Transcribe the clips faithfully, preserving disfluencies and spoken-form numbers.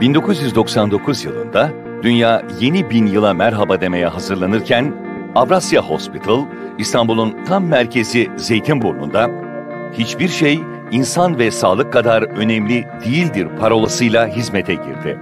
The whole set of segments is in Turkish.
bin dokuz yüz doksan dokuz yılında dünya yeni bin yıla merhaba demeye hazırlanırken Avrasya Hospital, İstanbul'un tam merkezi Zeytinburnu'nda hiçbir şey insan ve sağlık kadar önemli değildir parolasıyla hizmete girdi.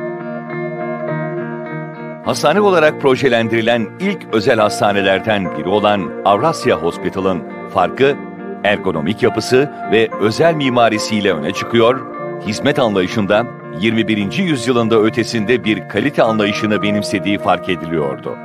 Hastane olarak projelendirilen ilk özel hastanelerden biri olan Avrasya Hospital'ın farkı, ergonomik yapısı ve özel mimarisiyle öne çıkıyor, hizmet anlayışında yirmi birinci yüzyılında ötesinde bir kalite anlayışını benimsediği fark ediliyordu.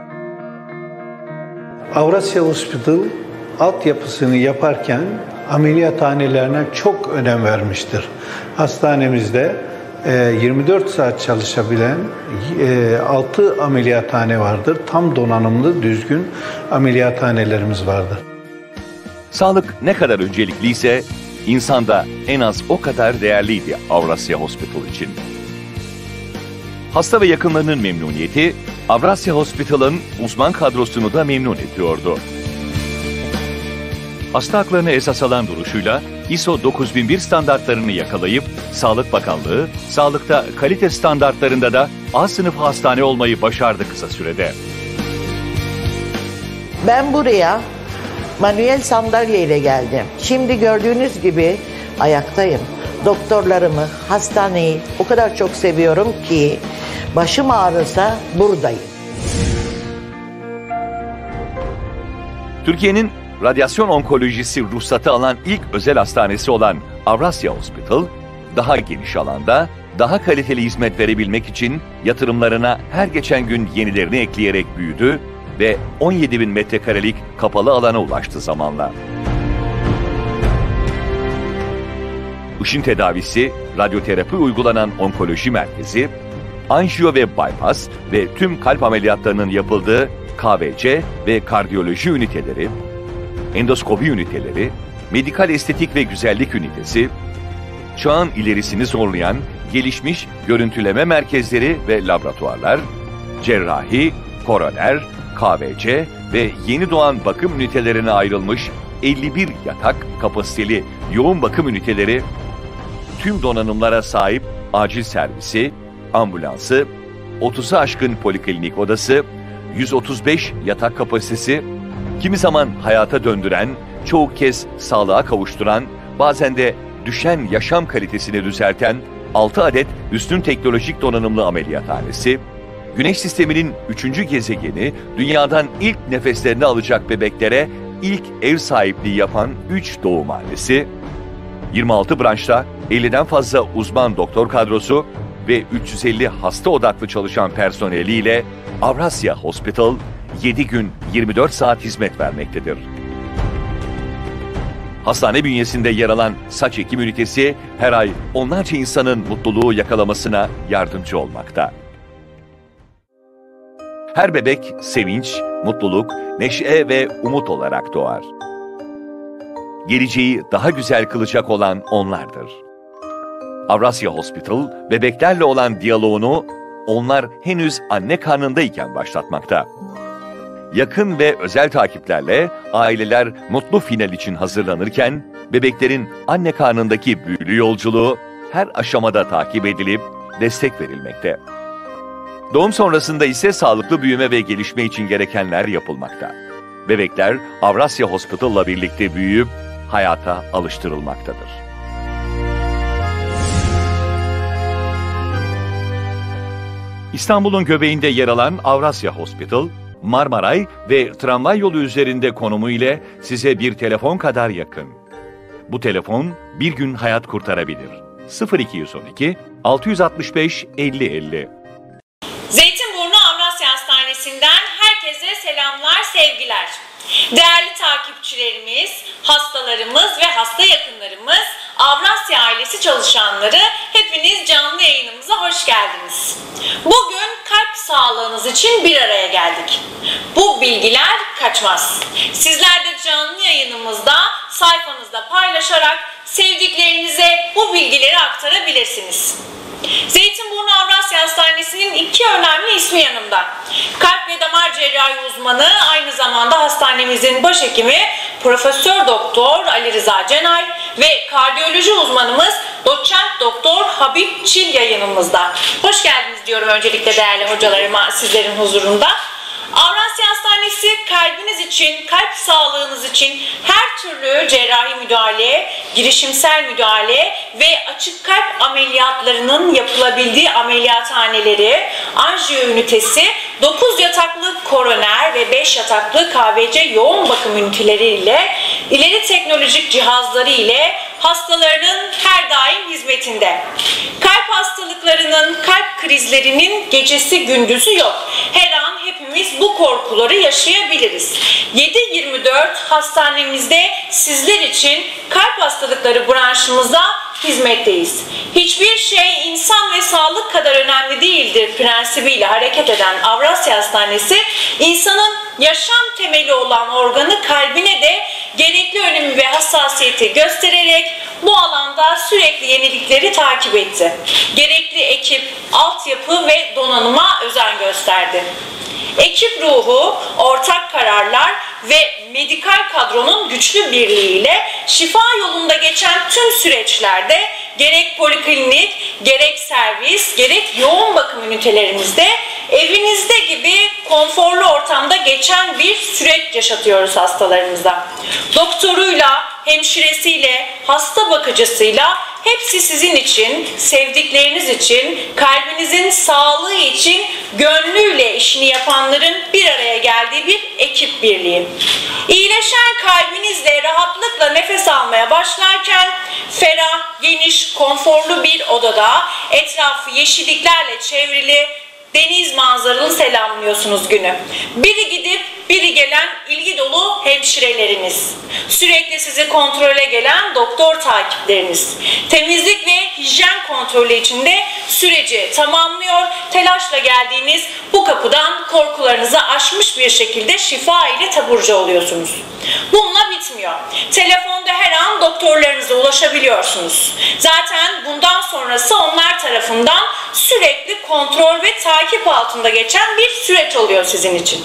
Avrasya Hospital altyapısını yaparken ameliyathanelerine çok önem vermiştir. Hastanemizde yirmi dört saat çalışabilen altı ameliyathane vardır. Tam donanımlı, düzgün ameliyathanelerimiz vardır. Sağlık ne kadar öncelikliyse, insan da en az o kadar değerliydi Avrasya Hospital için. Hasta ve yakınlarının memnuniyeti, Avrasya Hospital'ın uzman kadrosunu da memnun ediyordu. Hasta haklarını esas alan duruşuyla I S O dokuz bin bir standartlarını yakalayıp Sağlık Bakanlığı, sağlıkta kalite standartlarında da A sınıfı hastane olmayı başardı kısa sürede. Ben buraya manuel sandalye ile geldim. Şimdi gördüğünüz gibi ayaktayım. Doktorlarımı, hastaneyi o kadar çok seviyorum ki başım ağrırsa buradayım. Türkiye'nin radyasyon onkolojisi ruhsatı alan ilk özel hastanesi olan Avrasya Hospital, daha geniş alanda, daha kaliteli hizmet verebilmek için yatırımlarına her geçen gün yenilerini ekleyerek büyüdü ve on yedi bin metrekarelik kapalı alana ulaştı zamanla. Işın tedavisi, radyoterapi uygulanan onkoloji merkezi, anjiyo ve bypass ve tüm kalp ameliyatlarının yapıldığı K V C ve kardiyoloji üniteleri, endoskopi üniteleri, medikal estetik ve güzellik ünitesi, çağın ilerisini zorlayan gelişmiş görüntüleme merkezleri ve laboratuvarlar, cerrahi, koroner, K V C ve yeni doğan bakım ünitelerine ayrılmış elli bir yatak kapasiteli yoğun bakım üniteleri, tüm donanımlara sahip acil servisi, ambulansı, otuzu aşkın poliklinik odası, yüz otuz beş yatak kapasitesi, kimi zaman hayata döndüren, çoğu kez sağlığa kavuşturan, bazen de düşen yaşam kalitesini düzelten altı adet üstün teknolojik donanımlı ameliyathanesi, Güneş sisteminin üçüncü gezegeni, dünyadan ilk nefeslerini alacak bebeklere ilk ev sahipliği yapan üç doğumhanesi, yirmi altı branşta elliden fazla uzman doktor kadrosu ve üç yüz elli hasta odaklı çalışan personeliyle Avrasya Hospital yedi gün yirmi dört saat hizmet vermektedir. Hastane bünyesinde yer alan saç ekim ünitesi her ay onlarca insanın mutluluğu yakalamasına yardımcı olmakta. Her bebek sevinç, mutluluk, neşe ve umut olarak doğar. Geleceği daha güzel kılacak olan onlardır. Avrasya Hospital, bebeklerle olan diyaloğunu onlar henüz anne karnındayken başlatmakta. Yakın ve özel takiplerle aileler mutlu final için hazırlanırken, bebeklerin anne karnındaki büyülü yolculuğu her aşamada takip edilip destek verilmekte. Doğum sonrasında ise sağlıklı büyüme ve gelişme için gerekenler yapılmakta. Bebekler Avrasya Hospital'la birlikte büyüyüp hayata alıştırılmaktadır. İstanbul'un göbeğinde yer alan Avrasya Hospital, Marmaray ve tramvay yolu üzerinde konumu ile size bir telefon kadar yakın. Bu telefon bir gün hayat kurtarabilir. sıfır iki yüz on iki altı altı beş elli elli. Zeytinburnu Avrasya Hastanesi'nden herkese selamlar, sevgiler. Değerli takipçilerimiz, hastalarımız ve hasta yakınlarımız, Avrasya ailesi çalışanları, hepiniz canlı yayınımıza hoş geldiniz. Bugün kalp sağlığınız için bir araya geldik. Bu bilgiler kaçmaz. Sizler de canlı yayınımızda sayfanızda paylaşarak sevdiklerinize bu bilgileri aktarabilirsiniz. Zeytinburnu Avrasya Hastanesi'nin iki önemli ismi yanımda. Kalp ve damar cerrahi uzmanı, aynı zamanda hastanemizin başhekimi Profesör Doktor Ali Rıza Cenay ve kardiyoloji uzmanımız Doçent Doktor Habib Çil yayınımızda. Hoş geldiniz diyorum öncelikle değerli hocalarıma sizlerin huzurunda. Avrasya Hastanesi kalbiniz için, kalp sağlığınız için her türlü cerrahi müdahale, girişimsel müdahale ve açık kalp ameliyatlarının yapılabildiği ameliyathaneleri, anjiyo ünitesi, dokuz yataklı koroner ve beş yataklı K V C yoğun bakım üniteleriyle, ileri teknolojik cihazları ile hastalarının her daim hizmetinde. Kalp hastalıklarının, kalp krizlerinin gecesi gündüzü yok. Her an hepimiz bu korkuları yaşayabiliriz. yedi yirmi dört hastanemizde sizler için kalp hastalıkları branşımızda hizmetteyiz. Hiçbir şey insan ve sağlık kadar önemli değildir prensibiyle hareket eden Avrasya Hastanesi, insanın yaşam temeli olan organı kalbine de gerekli önemi ve hassasiyeti göstererek bu alanda sürekli yenilikleri takip etti. Gerekli ekip, altyapı ve donanıma özen gösterdi. Ekip ruhu, ortak kararlar ve medikal kadronun güçlü birliğiyle şifa yolunda geçen tüm süreçlerde gerek poliklinik, gerek servis, gerek yoğun bakım ünitelerimizde evinizde gibi konforlu ortamda geçen bir süreç yaşatıyoruz hastalarımıza. Doktoruyla, hemşiresiyle, hasta bakıcısıyla hepsi sizin için, sevdikleriniz için, kalbinizin sağlığı için gönlüyle işini yapanların bir araya geldiği bir ekip birliği. İyileşen kalbinizle rahatlıkla nefes almaya başlarken ferah, geniş, konforlu bir odada etrafı yeşilliklerle çevrili deniz manzaralı selamlıyorsunuz günü. Biri gidip biri gelen ilgi dolu hemşireleriniz. Sürekli sizi kontrole gelen doktor takipleriniz. Temizlik ve hijyen kontrolü içinde süreci tamamlıyor. Telaşla geldiğiniz bu kapıdan korkularınızı aşmış bir şekilde şifa ile taburcu oluyorsunuz. Bununla bitmiyor. Telefonda her an doktorlarınıza ulaşabiliyorsunuz. Zaten bundan sonrası onlar tarafından sürekli kontrol ve takip altında geçen bir süreç oluyor sizin için.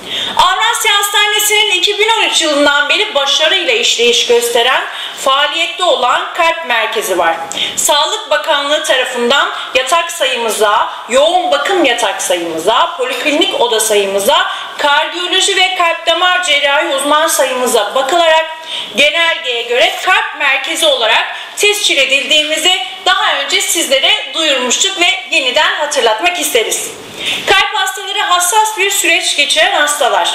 Avrasya Hastanesi'nin iki bin on üç yılından beri başarıyla işleyiş gösteren, faaliyette olan kalp merkezi var. Sağlık Bakanlığı tarafından yatak sayımıza, yoğun bakım yatak sayımıza, poliklinik oda sayımıza, kardiyoloji ve kalp damar cerrahi uzman sayımıza bakılarak genelgeye göre kalp merkezi olarak tescil edildiğimizi daha önce sizlere duyurmuştuk ve yeniden hatırlatmak isteriz. Kalp hastaları hassas bir süreç geçiren hastalar.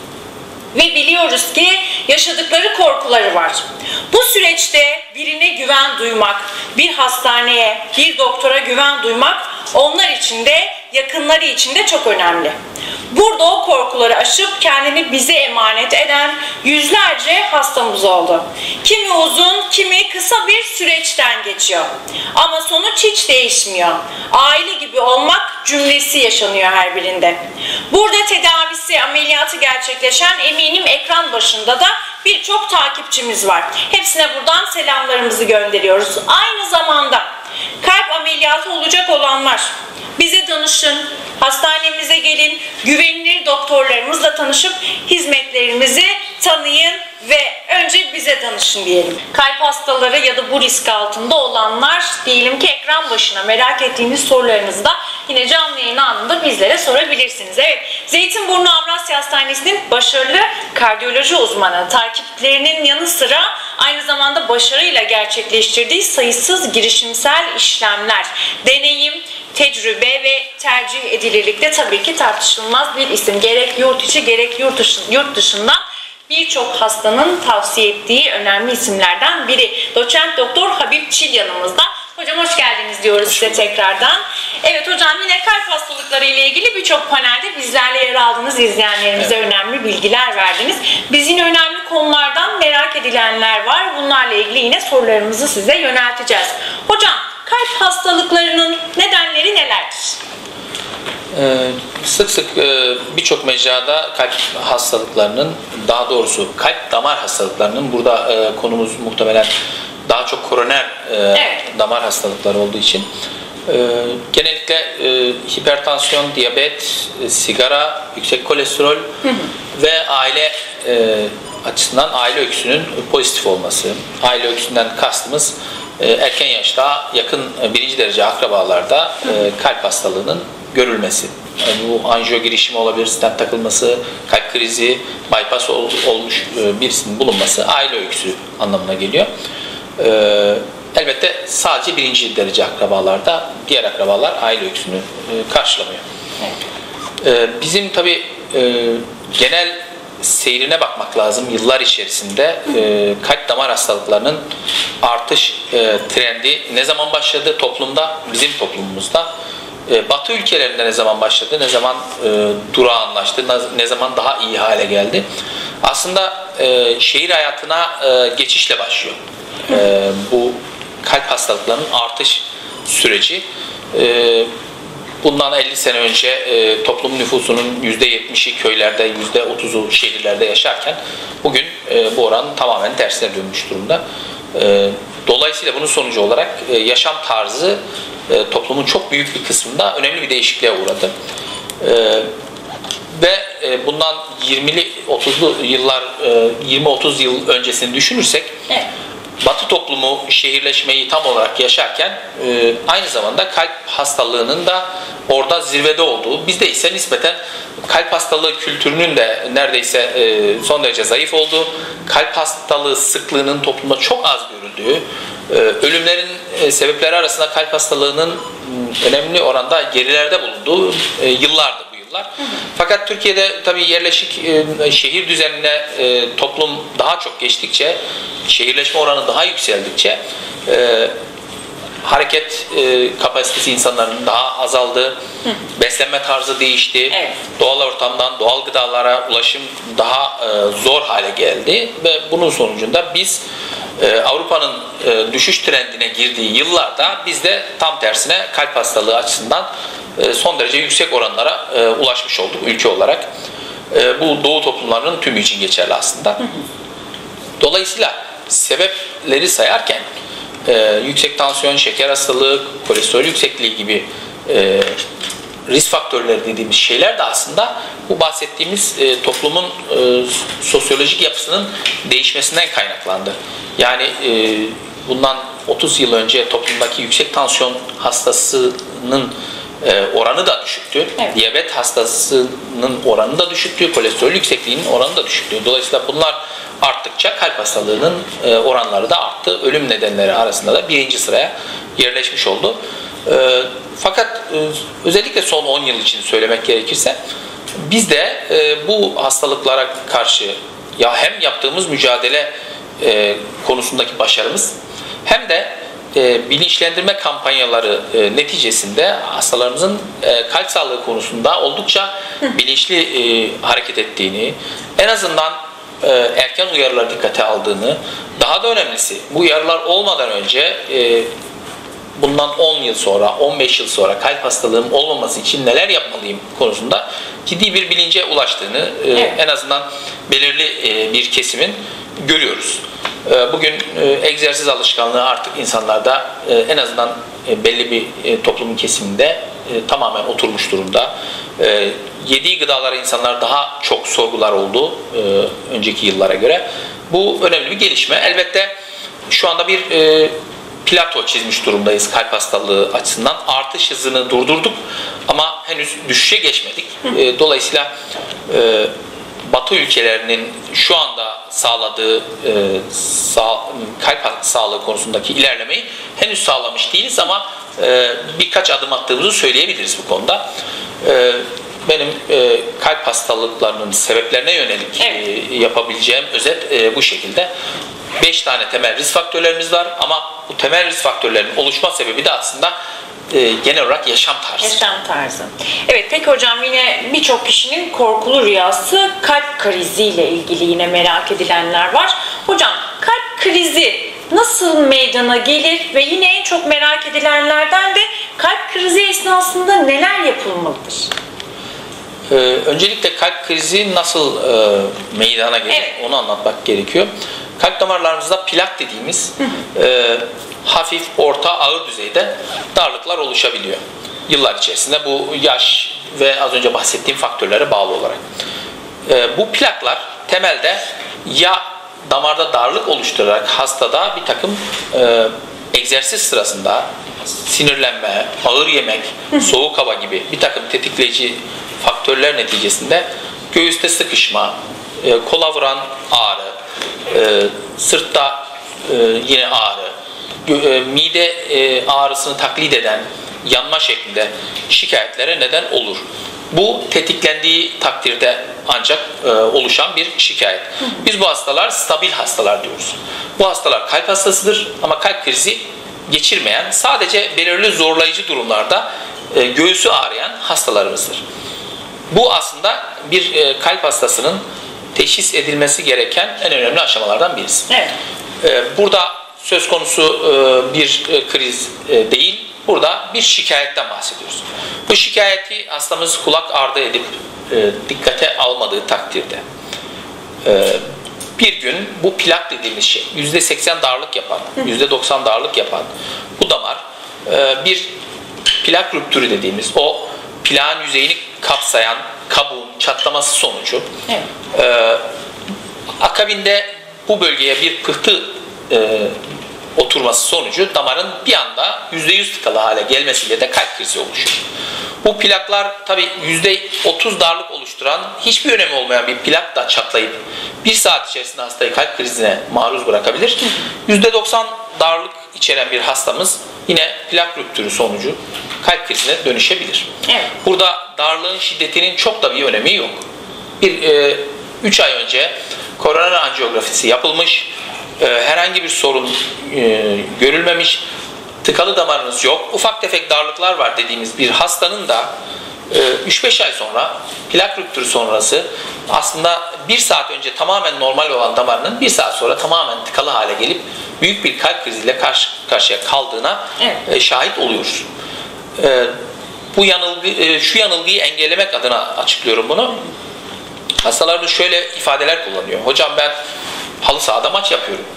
Ve biliyoruz ki yaşadıkları korkuları var. Bu süreçte birine güven duymak, bir hastaneye, bir doktora güven duymak onlar için de yakınları için de çok önemli. Burada o korkuları aşıp kendini bize emanet eden yüzlerce hastamız oldu. Kimi uzun, kimi kısa bir süreçten geçiyor. Ama sonuç hiç değişmiyor. Aile gibi olmak cümlesi yaşanıyor her birinde. Burada tedavisi, ameliyatı gerçekleşen eminim ekran başında da birçok takipçimiz var. Hepsine buradan selamlarımızı gönderiyoruz. Aynı zamanda kalp ameliyatı olacak olanlar bize danışın, hastanemize gelin, güvenilir doktorlarımızla tanışıp hizmetlerimizi tanıyın ve önce bize danışın diyelim. Kalp hastaları ya da bu risk altında olanlar diyelim ki ekran başına merak ettiğiniz sorularınızı da yine canlı yayın anında bizlere sorabilirsiniz. Evet, Zeytinburnu Avrasya Hastanesi'nin başarılı kardiyoloji uzmanı, takiplerinin yanı sıra aynı zamanda başarıyla gerçekleştirdiği sayısız girişimsel işlemler, deneyim, tecrübe ve tercih edilirlikte tabii ki tartışılmaz bir isim. Gerek yurt içi gerek yurt, dışı, yurt dışından birçok hastanın tavsiye ettiği önemli isimlerden biri. Doçent Doktor Habib Çil yanımızda. Hocam hoş geldiniz diyoruz size tekrardan. Evet hocam, yine kalp hastalıkları ile ilgili birçok panelde bizlerle yer aldınız, izleyenlerimize evet. önemli bilgiler verdiniz. Biz yine önemli konulardan merak edilenler var. Bunlarla ilgili yine sorularımızı size yönelteceğiz. Hocam, kalp hastalıklarının nedenleri nelerdir? Ee, sık sık e, birçok mecrada kalp hastalıklarının, daha doğrusu kalp damar hastalıklarının, burada e, konumuz muhtemelen daha çok koroner e, evet. damar hastalıkları olduğu için e, genellikle e, hipertansiyon, diyabet, e, sigara, yüksek kolesterol hı hı. ve aile e, açısından aile öyküsünün pozitif olması. Aile öyküsünden kastımız e, erken yaşta yakın e, birinci derece akrabalarda e, kalp hastalığının görülmesi. Yani bu anjiyo girişimi olabilir, stent takılması, kalp krizi, bypass ol, olmuş e, birisinin bulunması aile öyküsü anlamına geliyor. E, elbette sadece birinci derece akrabalarda, diğer akrabalar aile öyküsünü e, karşılamıyor. E, bizim tabii e, genel seyrine bakmak lazım. Yıllar içerisinde e, kalp damar hastalıklarının artış e, trendi ne zaman başladı toplumda, bizim toplumumuzda? E, Batı ülkelerinde ne zaman başladı, ne zaman e, durağanlaştı, ne zaman daha iyi hale geldi? Aslında e, şehir hayatına e, geçişle başlıyor. E, bu kalp hastalıklarının artış süreci. E, Bundan elli sene önce e, toplum nüfusunun yüzde yetmişi köylerde, yüzde otuzu şehirlerde yaşarken bugün e, bu oran tamamen tersine dönmüş durumda. E, dolayısıyla bunun sonucu olarak e, yaşam tarzı e, toplumun çok büyük bir kısmında önemli bir değişikliğe uğradı. E, ve e, bundan yirmili otuzlu yıllar, e, yirmi otuz yıl öncesini düşünürsek, evet. Batı toplumu şehirleşmeyi tam olarak yaşarken e, aynı zamanda kalp hastalığının da orada zirvede olduğu, bizde ise nispeten kalp hastalığı kültürünün de neredeyse e, son derece zayıf olduğu, kalp hastalığı sıklığının toplumda çok az görüldüğü, e, ölümlerin e, sebepleri arasında kalp hastalığının e, önemli oranda gerilerde bulunduğu e, yıllardı bu yıllar. Fakat Türkiye'de tabii yerleşik e, şehir düzenine e, toplum daha çok geçtikçe, şehirleşme oranı daha yükseldikçe e, hareket e, kapasitesi insanların daha azaldı, Hı. beslenme tarzı değişti, evet. doğal ortamdan doğal gıdalara ulaşım daha e, zor hale geldi ve bunun sonucunda biz e, Avrupa'nın e, düşüş trendine girdiği yıllarda biz de tam tersine kalp hastalığı açısından e, son derece yüksek oranlara e, ulaşmış olduk ülke olarak. E, bu doğu toplumlarının tümü için geçerli aslında. Hı hı. Dolayısıyla sebepleri sayarken e, yüksek tansiyon, şeker hastalığı, kolesterol yüksekliği gibi e, risk faktörleri dediğimiz şeyler de aslında bu bahsettiğimiz e, toplumun e, sosyolojik yapısının değişmesinden kaynaklandı. Yani e, bundan otuz yıl önce toplumdaki yüksek tansiyon hastasının e, oranı da düşüktü. Evet. Diyabet hastasının oranı da düşüktü. Kolesterol yüksekliğinin oranı da düşüktü. Dolayısıyla bunlar arttıkça kalp hastalığının e, oranları da arttı. Ölüm nedenleri arasında da birinci sıraya yerleşmiş oldu. E, fakat e, özellikle son on yıl için söylemek gerekirse biz de e, bu hastalıklara karşı ya hem yaptığımız mücadele e, konusundaki başarımız hem de e, bilinçlendirme kampanyaları e, neticesinde hastalarımızın e, kalp sağlığı konusunda oldukça bilinçli e, hareket ettiğini, en azından erken uyarılar dikkate aldığını, daha da önemlisi bu uyarılar olmadan önce bundan on yıl sonra, on beş yıl sonra kalp hastalığım olmaması için neler yapmalıyım konusunda ciddi bir bilince ulaştığını evet. en azından belirli bir kesimin görüyoruz. Bugün egzersiz alışkanlığı artık insanlarda en azından belli bir toplumun kesiminde tamamen oturmuş durumda. Yediği gıdalara insanlar daha çok sorgular oldu önceki yıllara göre. Bu önemli bir gelişme. Elbette şu anda bir plato çizmiş durumdayız kalp hastalığı açısından. Artış hızını durdurduk ama henüz düşüşe geçmedik. Dolayısıyla Batı ülkelerinin şu anda sağladığı e, sağ, kalp sağlığı konusundaki ilerlemeyi henüz sağlamış değiliz ama e, birkaç adım attığımızı söyleyebiliriz bu konuda. E, benim e, kalp hastalıklarının sebeplerine yönelik evet. e, yapabileceğim özet e, bu şekilde. Beş tane temel risk faktörlerimiz var ama bu temel risk faktörlerinin oluşma sebebi de aslında E, genel olarak yaşam tarzı. Yaşam tarzı. Evet, peki hocam, yine birçok kişinin korkulu rüyası kalp kriziyle ilgili yine merak edilenler var. Hocam, kalp krizi nasıl meydana gelir ve yine en çok merak edilenlerden de kalp krizi esnasında neler yapılmalıdır? Ee, öncelikle kalp krizi nasıl e, meydana gelir evet. onu anlatmak gerekiyor. Kalp damarlarımızda plak dediğimiz e, hafif, orta, ağır düzeyde darlıklar oluşabiliyor. Yıllar içerisinde bu yaş ve az önce bahsettiğim faktörlere bağlı olarak. E, bu plaklar temelde ya damarda darlık oluşturarak hastada bir takım e, egzersiz sırasında sinirlenme, ağır yemek, soğuk hava gibi bir takım tetikleyici faktörler neticesinde göğüste sıkışma, e, kola vuran ağrı, e, sırtta e, yine ağrı, gö- e, mide e, ağrısını taklit eden yanma şeklinde şikayetlere neden olur. Bu tetiklendiği takdirde ancak e, oluşan bir şikayet. Biz bu hastalar stabil hastalar diyoruz. Bu hastalar kalp hastasıdır ama kalp krizi geçirmeyen, sadece belirli zorlayıcı durumlarda e, göğsü ağrıyan hastalarımızdır. Bu aslında bir e, kalp hastasının teşhis edilmesi gereken en önemli aşamalardan birisi. Evet. E, burada söz konusu e, bir e, kriz e, değil, burada bir şikayetten bahsediyoruz. Bu şikayeti hastamız kulak ardı edip e, dikkate almadığı takdirde e, bir gün bu plak dediğimiz şey yüzde seksen darlık yapan, yüzde doksan darlık yapan bu damar e, bir plak rüptürü dediğimiz o plağın yüzeyini kapsayan kabuğun çatlaması sonucu Evet. e, akabinde bu bölgeye bir pıhtı e, oturması sonucu damarın bir anda yüzde yüz tıkalı hale gelmesiyle de kalp krizi oluşuyor. Bu plaklar tabii yüzde otuz darlık oluşturan, hiçbir önemi olmayan bir plak da çatlayıp bir saat içerisinde hastayı kalp krizine maruz bırakabilir. yüzde doksan darlık içeren bir hastamız yine plak rüptürü sonucu kalp krizine dönüşebilir. Evet. Burada darlığın şiddetinin çok da bir önemi yok. Bir üç ay önce koroner anjiyografisi yapılmış, e, herhangi bir sorun e, görülmemiş, tıkalı damarınız yok, ufak tefek darlıklar var dediğimiz bir hastanın da üç beş ay sonra plak rüptürü sonrası aslında bir saat önce tamamen normal olan damarının bir saat sonra tamamen tıkalı hale gelip büyük bir kalp kriziyle karşı karşıya kaldığına Evet. şahit oluyoruz. Bu yanılgı, şu yanılgıyı engellemek adına açıklıyorum bunu. Hastalarımız şöyle ifadeler kullanıyor. Hocam ben halı sahada maç yapıyorum.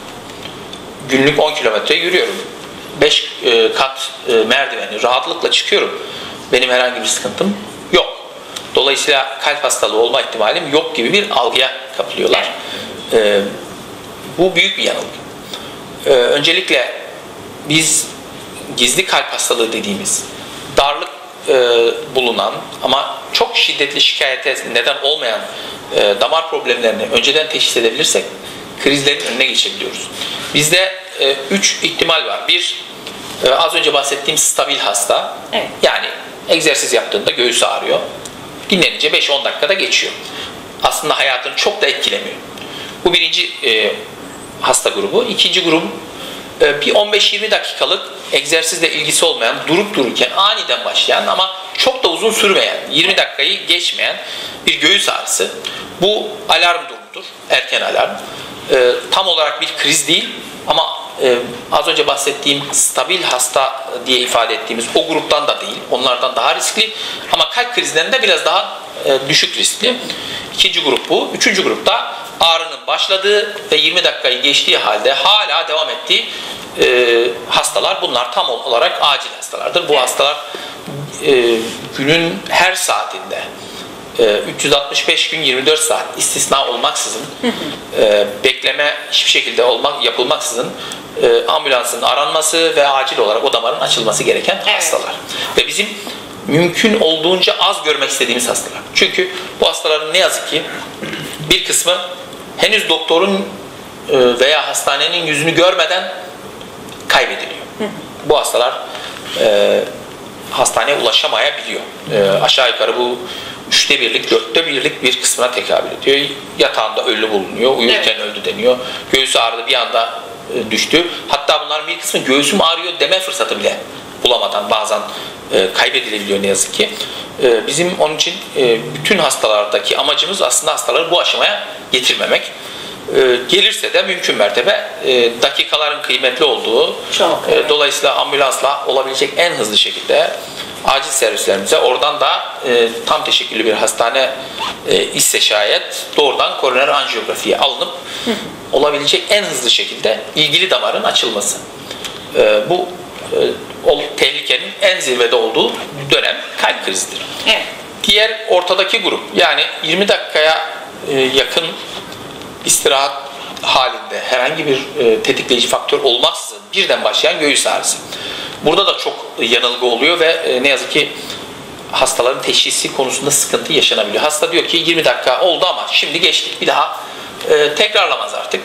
Günlük on kilometre yürüyorum. beş kat merdiveni rahatlıkla çıkıyorum. Benim herhangi bir sıkıntım yok. Dolayısıyla kalp hastalığı olma ihtimalim yok gibi bir algıya kapılıyorlar. Ee, bu büyük bir yanılgı. Ee, öncelikle biz gizli kalp hastalığı dediğimiz darlık e, bulunan ama çok şiddetli şikayete neden olmayan e, damar problemlerini önceden teşhis edebilirsek krizlerin önüne geçebiliyoruz. Bizde e, üç ihtimal var. Bir, e, az önce bahsettiğim stabil hasta. Evet. Yani egzersiz yaptığında göğüs ağrıyor. Dinlenince beş on dakikada geçiyor. Aslında hayatını çok da etkilemiyor. Bu birinci e, hasta grubu. İkinci grup e, bir on beş yirmi dakikalık egzersizle ilgisi olmayan, durup dururken aniden başlayan ama çok da uzun sürmeyen, yirmi dakikayı geçmeyen bir göğüs ağrısı. Bu alarm durumudur. Erken alarm. E, tam olarak bir kriz değil ama e, az önce bahsettiğim stabil hasta diye ifade ettiğimiz o gruptan da değil. Onlardan daha riskli ama kalp krizlerinde biraz daha e, düşük riskli. İkinci grup bu. Üçüncü grupta ağrının başladığı ve yirmi dakikayı geçtiği halde hala devam ettiği e, hastalar. Bunlar tam olarak acil hastalardır. Bu hastalar e, günün her saatinde üç yüz altmış beş gün yirmi dört saat istisna olmaksızın e, bekleme hiçbir şekilde olmak yapılmaksızın e, ambulansın aranması ve acil olarak o damarın açılması gereken Evet. hastalar. Ve bizim mümkün olduğunca az görmek istediğimiz hastalar. Çünkü bu hastaların ne yazık ki bir kısmı henüz doktorun e, veya hastanenin yüzünü görmeden kaybediliyor. Bu hastalar e, hastaneye ulaşamayabiliyor. E, aşağı yukarı bu üçte birlik, dörtte birlik bir kısmına tekabül ediyor. Yatağında ölü bulunuyor, uyurken evet. öldü deniyor. Göğsü ağrıdı bir anda e, düştü. Hatta bunların bir kısmı göğsüm ağrıyor deme fırsatı bile bulamadan bazen e, kaybedilebiliyor ne yazık ki. E, bizim onun için e, bütün hastalardaki amacımız aslında hastaları bu aşamaya getirmemek. E, gelirse de mümkün mertebe e, dakikaların kıymetli olduğu, Çok, e, evet. dolayısıyla ambulansla olabilecek en hızlı şekilde acil servislerimize oradan da e, tam teşekküllü bir hastane e, ise şayet doğrudan koroner anjiyografiye alınıp hı hı. olabilecek en hızlı şekilde ilgili damarın açılması. E, bu e, o, tehlikenin en zirvede olduğu dönem kalp krizidir. Evet. Diğer ortadaki grup yani yirmi dakikaya e, yakın istirahat halinde herhangi bir e, tetikleyici faktör olmaksızın birden başlayan göğüs ağrısı. Burada da çok yanılgı oluyor ve e, ne yazık ki hastaların teşhisi konusunda sıkıntı yaşanabiliyor. Hasta diyor ki yirmi dakika oldu ama şimdi geçtik, bir daha e, tekrarlamaz artık.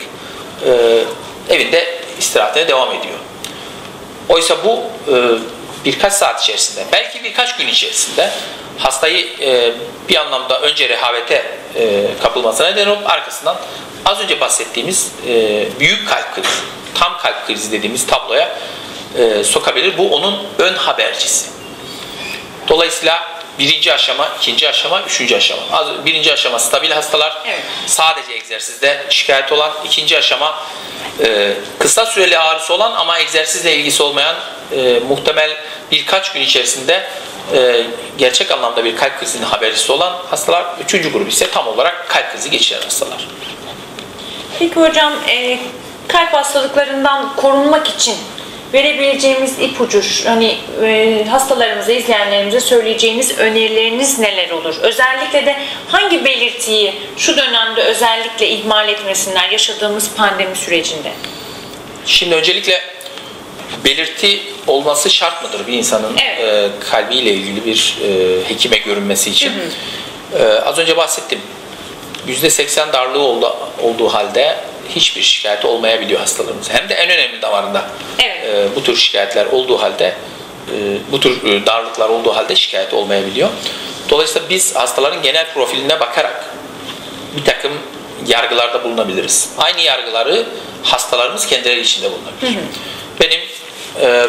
E, evinde istirahatine devam ediyor. Oysa bu e, birkaç saat içerisinde, belki birkaç gün içerisinde hastayı e, bir anlamda önce rehavete e, kapılmasına neden olup arkasından az önce bahsettiğimiz e, büyük kalp krizi, tam kalp krizi dediğimiz tabloya e, sokabilir. Bu onun ön habercisi. Dolayısıyla birinci aşama, ikinci aşama, üçüncü aşama. Birinci aşama stabil hastalar, evet. Sadece egzersizde şikayet olan. İkinci aşama e, kısa süreli ağrısı olan ama egzersizle ilgisi olmayan, e, muhtemel birkaç gün içerisinde e, gerçek anlamda bir kalp krizinin habercisi olan hastalar. Üçüncü grup ise tam olarak kalp krizi geçiren hastalar. Peki hocam, e, kalp hastalıklarından korunmak için verebileceğimiz ipucu, hani e, hastalarımıza, izleyenlerimize söyleyeceğiniz önerileriniz neler olur? Özellikle de hangi belirtiyi şu dönemde özellikle ihmal etmesinler yaşadığımız pandemi sürecinde? Şimdi öncelikle belirti olması şart mıdır bir insanın evet. e, kalbiyle ilgili bir e, hekime görünmesi için? Hı hı. E, az önce bahsettim. yüzde seksen darlığı oldu, olduğu halde hiçbir şikayeti olmayabiliyor hastalarımız. Hem de en önemli damarında evet. e, bu tür şikayetler olduğu halde, e, bu tür e, darlıklar olduğu halde şikayet olmayabiliyor. Dolayısıyla biz hastaların genel profiline bakarak bir takım yargılarda bulunabiliriz. Aynı yargıları hastalarımız kendileri içinde bulunabilir. Hı hı. Benim e,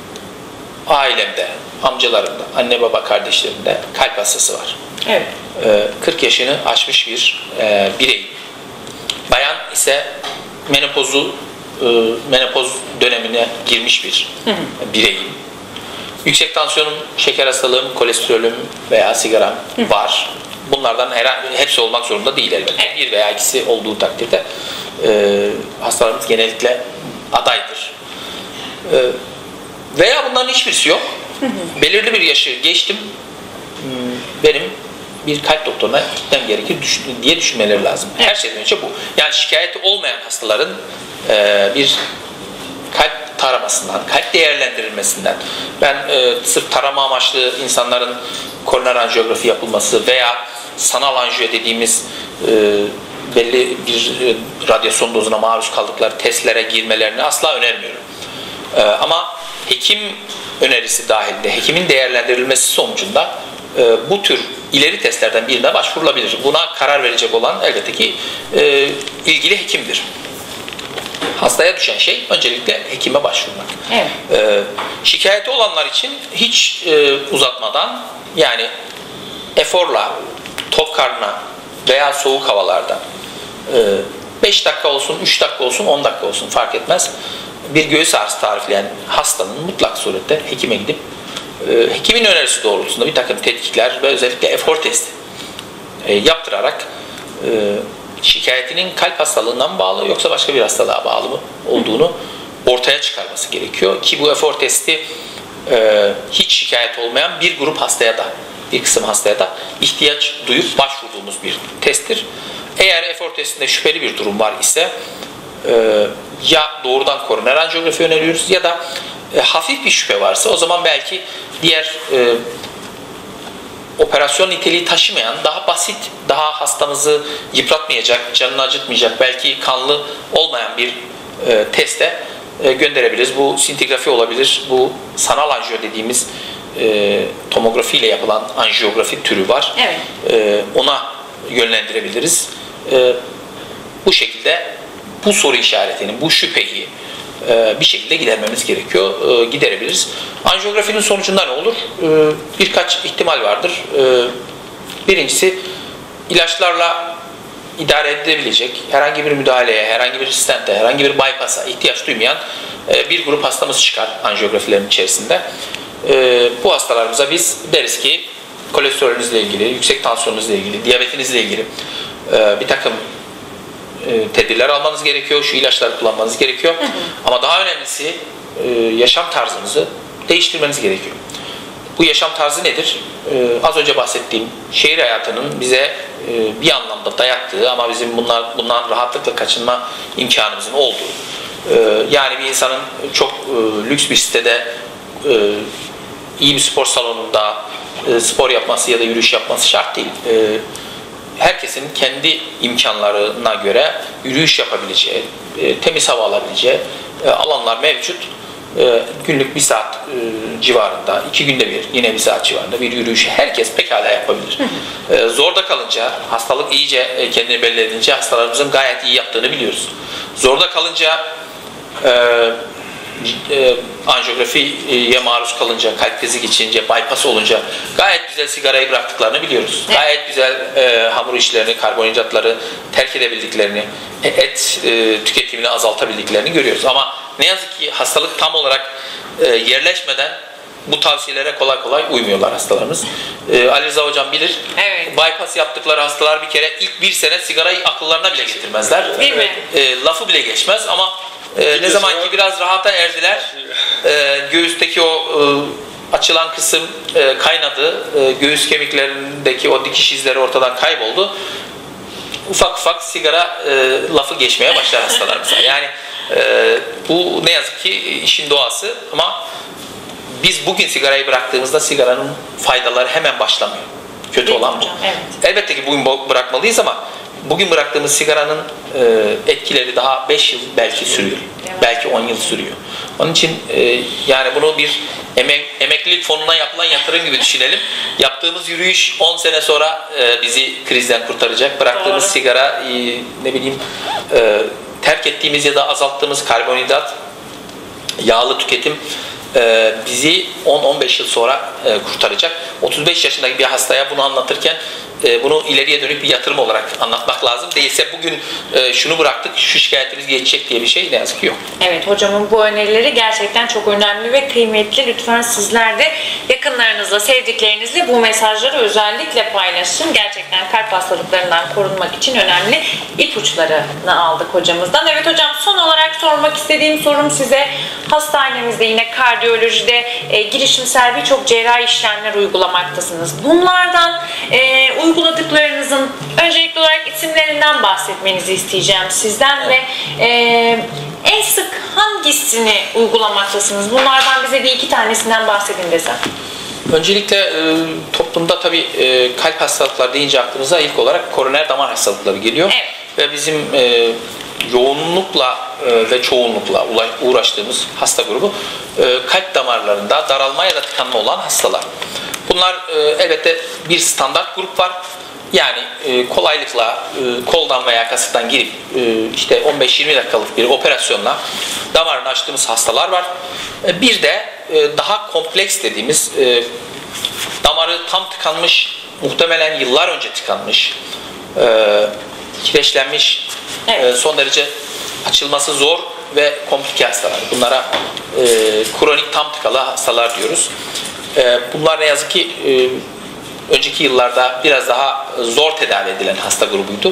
ailemde, amcalarımda, anne baba kardeşlerimde kalp hastası var. Evet. E, kırk yaşını aşmış bir e, birey. Bayan ise menopozu, e, menopoz dönemine girmiş bir hı hı. bireyim. Yüksek tansiyonum, şeker hastalığım, kolesterolüm veya sigaram hı. var. Bunlardan herhangi hepsi olmak zorunda değil elbette. Bir veya ikisi olduğu takdirde e, hastalarımız genellikle adaydır. E, veya bunların hiçbirisi yok. Hı hı. Belirli bir yaşı geçtim. Benim bir kalp doktoruna gitmem gerekir diye düşünmeleri lazım. Her şeyden önce bu. Yani şikayeti olmayan hastaların e, bir kalp taramasından, kalp değerlendirilmesinden, ben e, sırf tarama amaçlı insanların koroner anjiyografi yapılması veya sanal anjiyo dediğimiz e, belli bir e, radyasyon dozuna maruz kaldıkları testlere girmelerini asla önermiyorum. E, ama hekim önerisi dahilinde, hekimin değerlendirilmesi sonucunda e, bu tür ileri testlerden birine başvurulabilir. Buna karar verecek olan elbette ki e, ilgili hekimdir. Hastaya düşen şey öncelikle hekime başvurmak. Evet. E, şikayeti olanlar için hiç e, uzatmadan, yani eforla, tok karnına veya soğuk havalarda e, beş dakika olsun, üç dakika olsun, on dakika olsun fark etmez. Bir göğüs ağrısı tarifleyen hastanın mutlak surette hekime gidip e, hekimin önerisi doğrultusunda bir takım tetkikler ve özellikle efor testi e, yaptırarak e, şikayetinin kalp hastalığından bağlı yoksa başka bir hastalığa bağlı mı olduğunu ortaya çıkarması gerekiyor. Ki bu efor testi e, hiç şikayet olmayan bir grup hastaya da, bir kısım hastaya da ihtiyaç duyup başvurduğumuz bir testtir. Eğer efor testinde şüpheli bir durum var ise e, ya doğrudan koroner anjiyografi öneriyoruz ya da e, hafif bir şüphe varsa o zaman belki diğer e, operasyon niteliği taşımayan, daha basit, daha hastamızı yıpratmayacak, canını acıtmayacak, belki kanlı olmayan bir e, teste e, gönderebiliriz. Bu sintigrafi olabilir, bu sanal anjiyo dediğimiz e, tomografi ile yapılan anjiyografi türü var. Evet. E, ona yönlendirebiliriz. E, bu şekilde bu soru işaretini, bu şüpheyi e, bir şekilde gidermemiz gerekiyor. E, giderebiliriz. Anjiyografinin sonucunda ne olur? E, birkaç ihtimal vardır. E, birincisi ilaçlarla idare edilebilecek herhangi bir müdahaleye, herhangi bir stente, herhangi bir bypass'a ihtiyaç duymayan e, bir grup hastamız çıkar anjiyografilerin içerisinde. E, bu hastalarımıza biz deriz ki kolesterolünüzle ilgili, yüksek tansiyonunuzla ilgili, diyabetinizle ilgili e, bir takım e, tedbirler almanız gerekiyor, şu ilaçları kullanmanız gerekiyor. Hı hı. Ama daha önemlisi e, yaşam tarzınızı değiştirmeniz gerekiyor. Bu yaşam tarzı nedir? Ee, az önce bahsettiğim şehir hayatının bize e, bir anlamda dayattığı ama bizim bunlar, bundan rahatlıkla kaçınma imkanımızın olduğu. Ee, yani bir insanın çok e, lüks bir sitede e, iyi bir spor salonunda e, spor yapması ya da yürüyüş yapması şart değil. E, herkesin kendi imkanlarına göre yürüyüş yapabileceği, e, temiz hava alabileceği e, alanlar mevcut. E, günlük bir saat e, civarında, iki günde bir, yine bir saat civarında bir yürüyüşü herkes pekala yapabilir. E, zorda kalınca, hastalık iyice e, kendini belli edince hastalarımızın gayet iyi yaptığını biliyoruz. Zorda kalınca e, e, anjiyografiye maruz kalınca, kalp krizi geçince, bypass olunca gayet güzel sigarayı bıraktıklarını biliyoruz. Evet. Gayet güzel e, hamur işlerini, karbonhidratları terk edebildiklerini, et e, tüketimini azaltabildiklerini görüyoruz. Ama ne yazık ki hastalık tam olarak e, yerleşmeden bu tavsiyelere kolay kolay uymuyorlar hastalarımız. E, Ali Rıza Hocam bilir. Evet. Bypass yaptıkları hastalar bir kere ilk bir sene sigarayı akıllarına bile getirmezler. Değil mi? E, lafı bile geçmez ama e, ne zaman ki biraz rahata erdiler, e, göğüsteki o e, açılan kısım e, kaynadı, e, göğüs kemiklerindeki o dikiş izleri ortadan kayboldu. Ufak ufak sigara e, lafı geçmeye başlar hastalarımıza. Yani e, bu ne yazık ki işin doğası ama biz bugün sigarayı bıraktığımızda sigaranın faydaları hemen başlamıyor. Kötü Değil olan bu. Hocam, evet. Elbette ki bugün bırakmalıyız ama bugün bıraktığımız sigaranın e, etkileri daha beş yıl belki sürüyor. Evet. Belki on yıl sürüyor. Onun için e, yani bunu bir emek, emeklilik fonuna yapılan yatırım gibi düşünelim. Yaptığımız yürüyüş on sene sonra e, bizi krizden kurtaracak. Bıraktığımız Doğru. sigara e, ne bileyim e, terk ettiğimiz ya da azalttığımız karbonhidrat, yağlı tüketim e, bizi on on beş yıl sonra e, kurtaracak. otuz beş yaşındaki bir hastaya bunu anlatırken e, bunu ileriye dönük bir yatırım olarak anlatmak lazım. Değilse bugün e, şunu bıraktık, şu şikayetimiz geçecek diye bir şey ne yazık ki yok. Evet, hocamın bu önerileri gerçekten çok önemli ve kıymetli. Lütfen sizler de yakınlarınızla, sevdiklerinizle bu mesajları özellikle paylaşın. Gerçekten kalp hastalıklarından korunmak için önemli ipuçlarını aldık hocamızdan. Evet hocam, son olarak sormak istediğim sorum size. Hastanemizde yine kardiyolojide e, girişimsel birçok cerrahi işlemler uygulamaktasınız. Bunlardan e, uyguladıklarınızın öncelikli olarak isimlerinden bahsetmenizi isteyeceğim sizden evet. ve e, en sık hangisini uygulamaktasınız? Bunlardan bize bir iki tanesinden bahsedin desem. Öncelikle e, toplumda tabii e, kalp hastalıkları deyince aklımıza ilk olarak koroner damar hastalıkları geliyor. Evet. Ve bizim e, yoğunlukla e, ve çoğunlukla uğraştığımız hasta grubu e, kalp damarlarında daralma ya da tıkanma olan hastalar. Bunlar e, elbette bir standart grup var. Yani e, kolaylıkla e, koldan veya kasıktan girip e, işte on beş yirmi dakikalık bir operasyonla damarını açtığımız hastalar var. E, bir de e, daha kompleks dediğimiz e, damarı tam tıkanmış, muhtemelen yıllar önce tıkanmış, e, kireçlenmiş, evet. e, son derece açılması zor ve komplike hastalar. Bunlara e, kronik tam tıkalı hastalar diyoruz. E, bunlar ne yazık ki e, önceki yıllarda biraz daha zor tedavi edilen hasta grubuydu.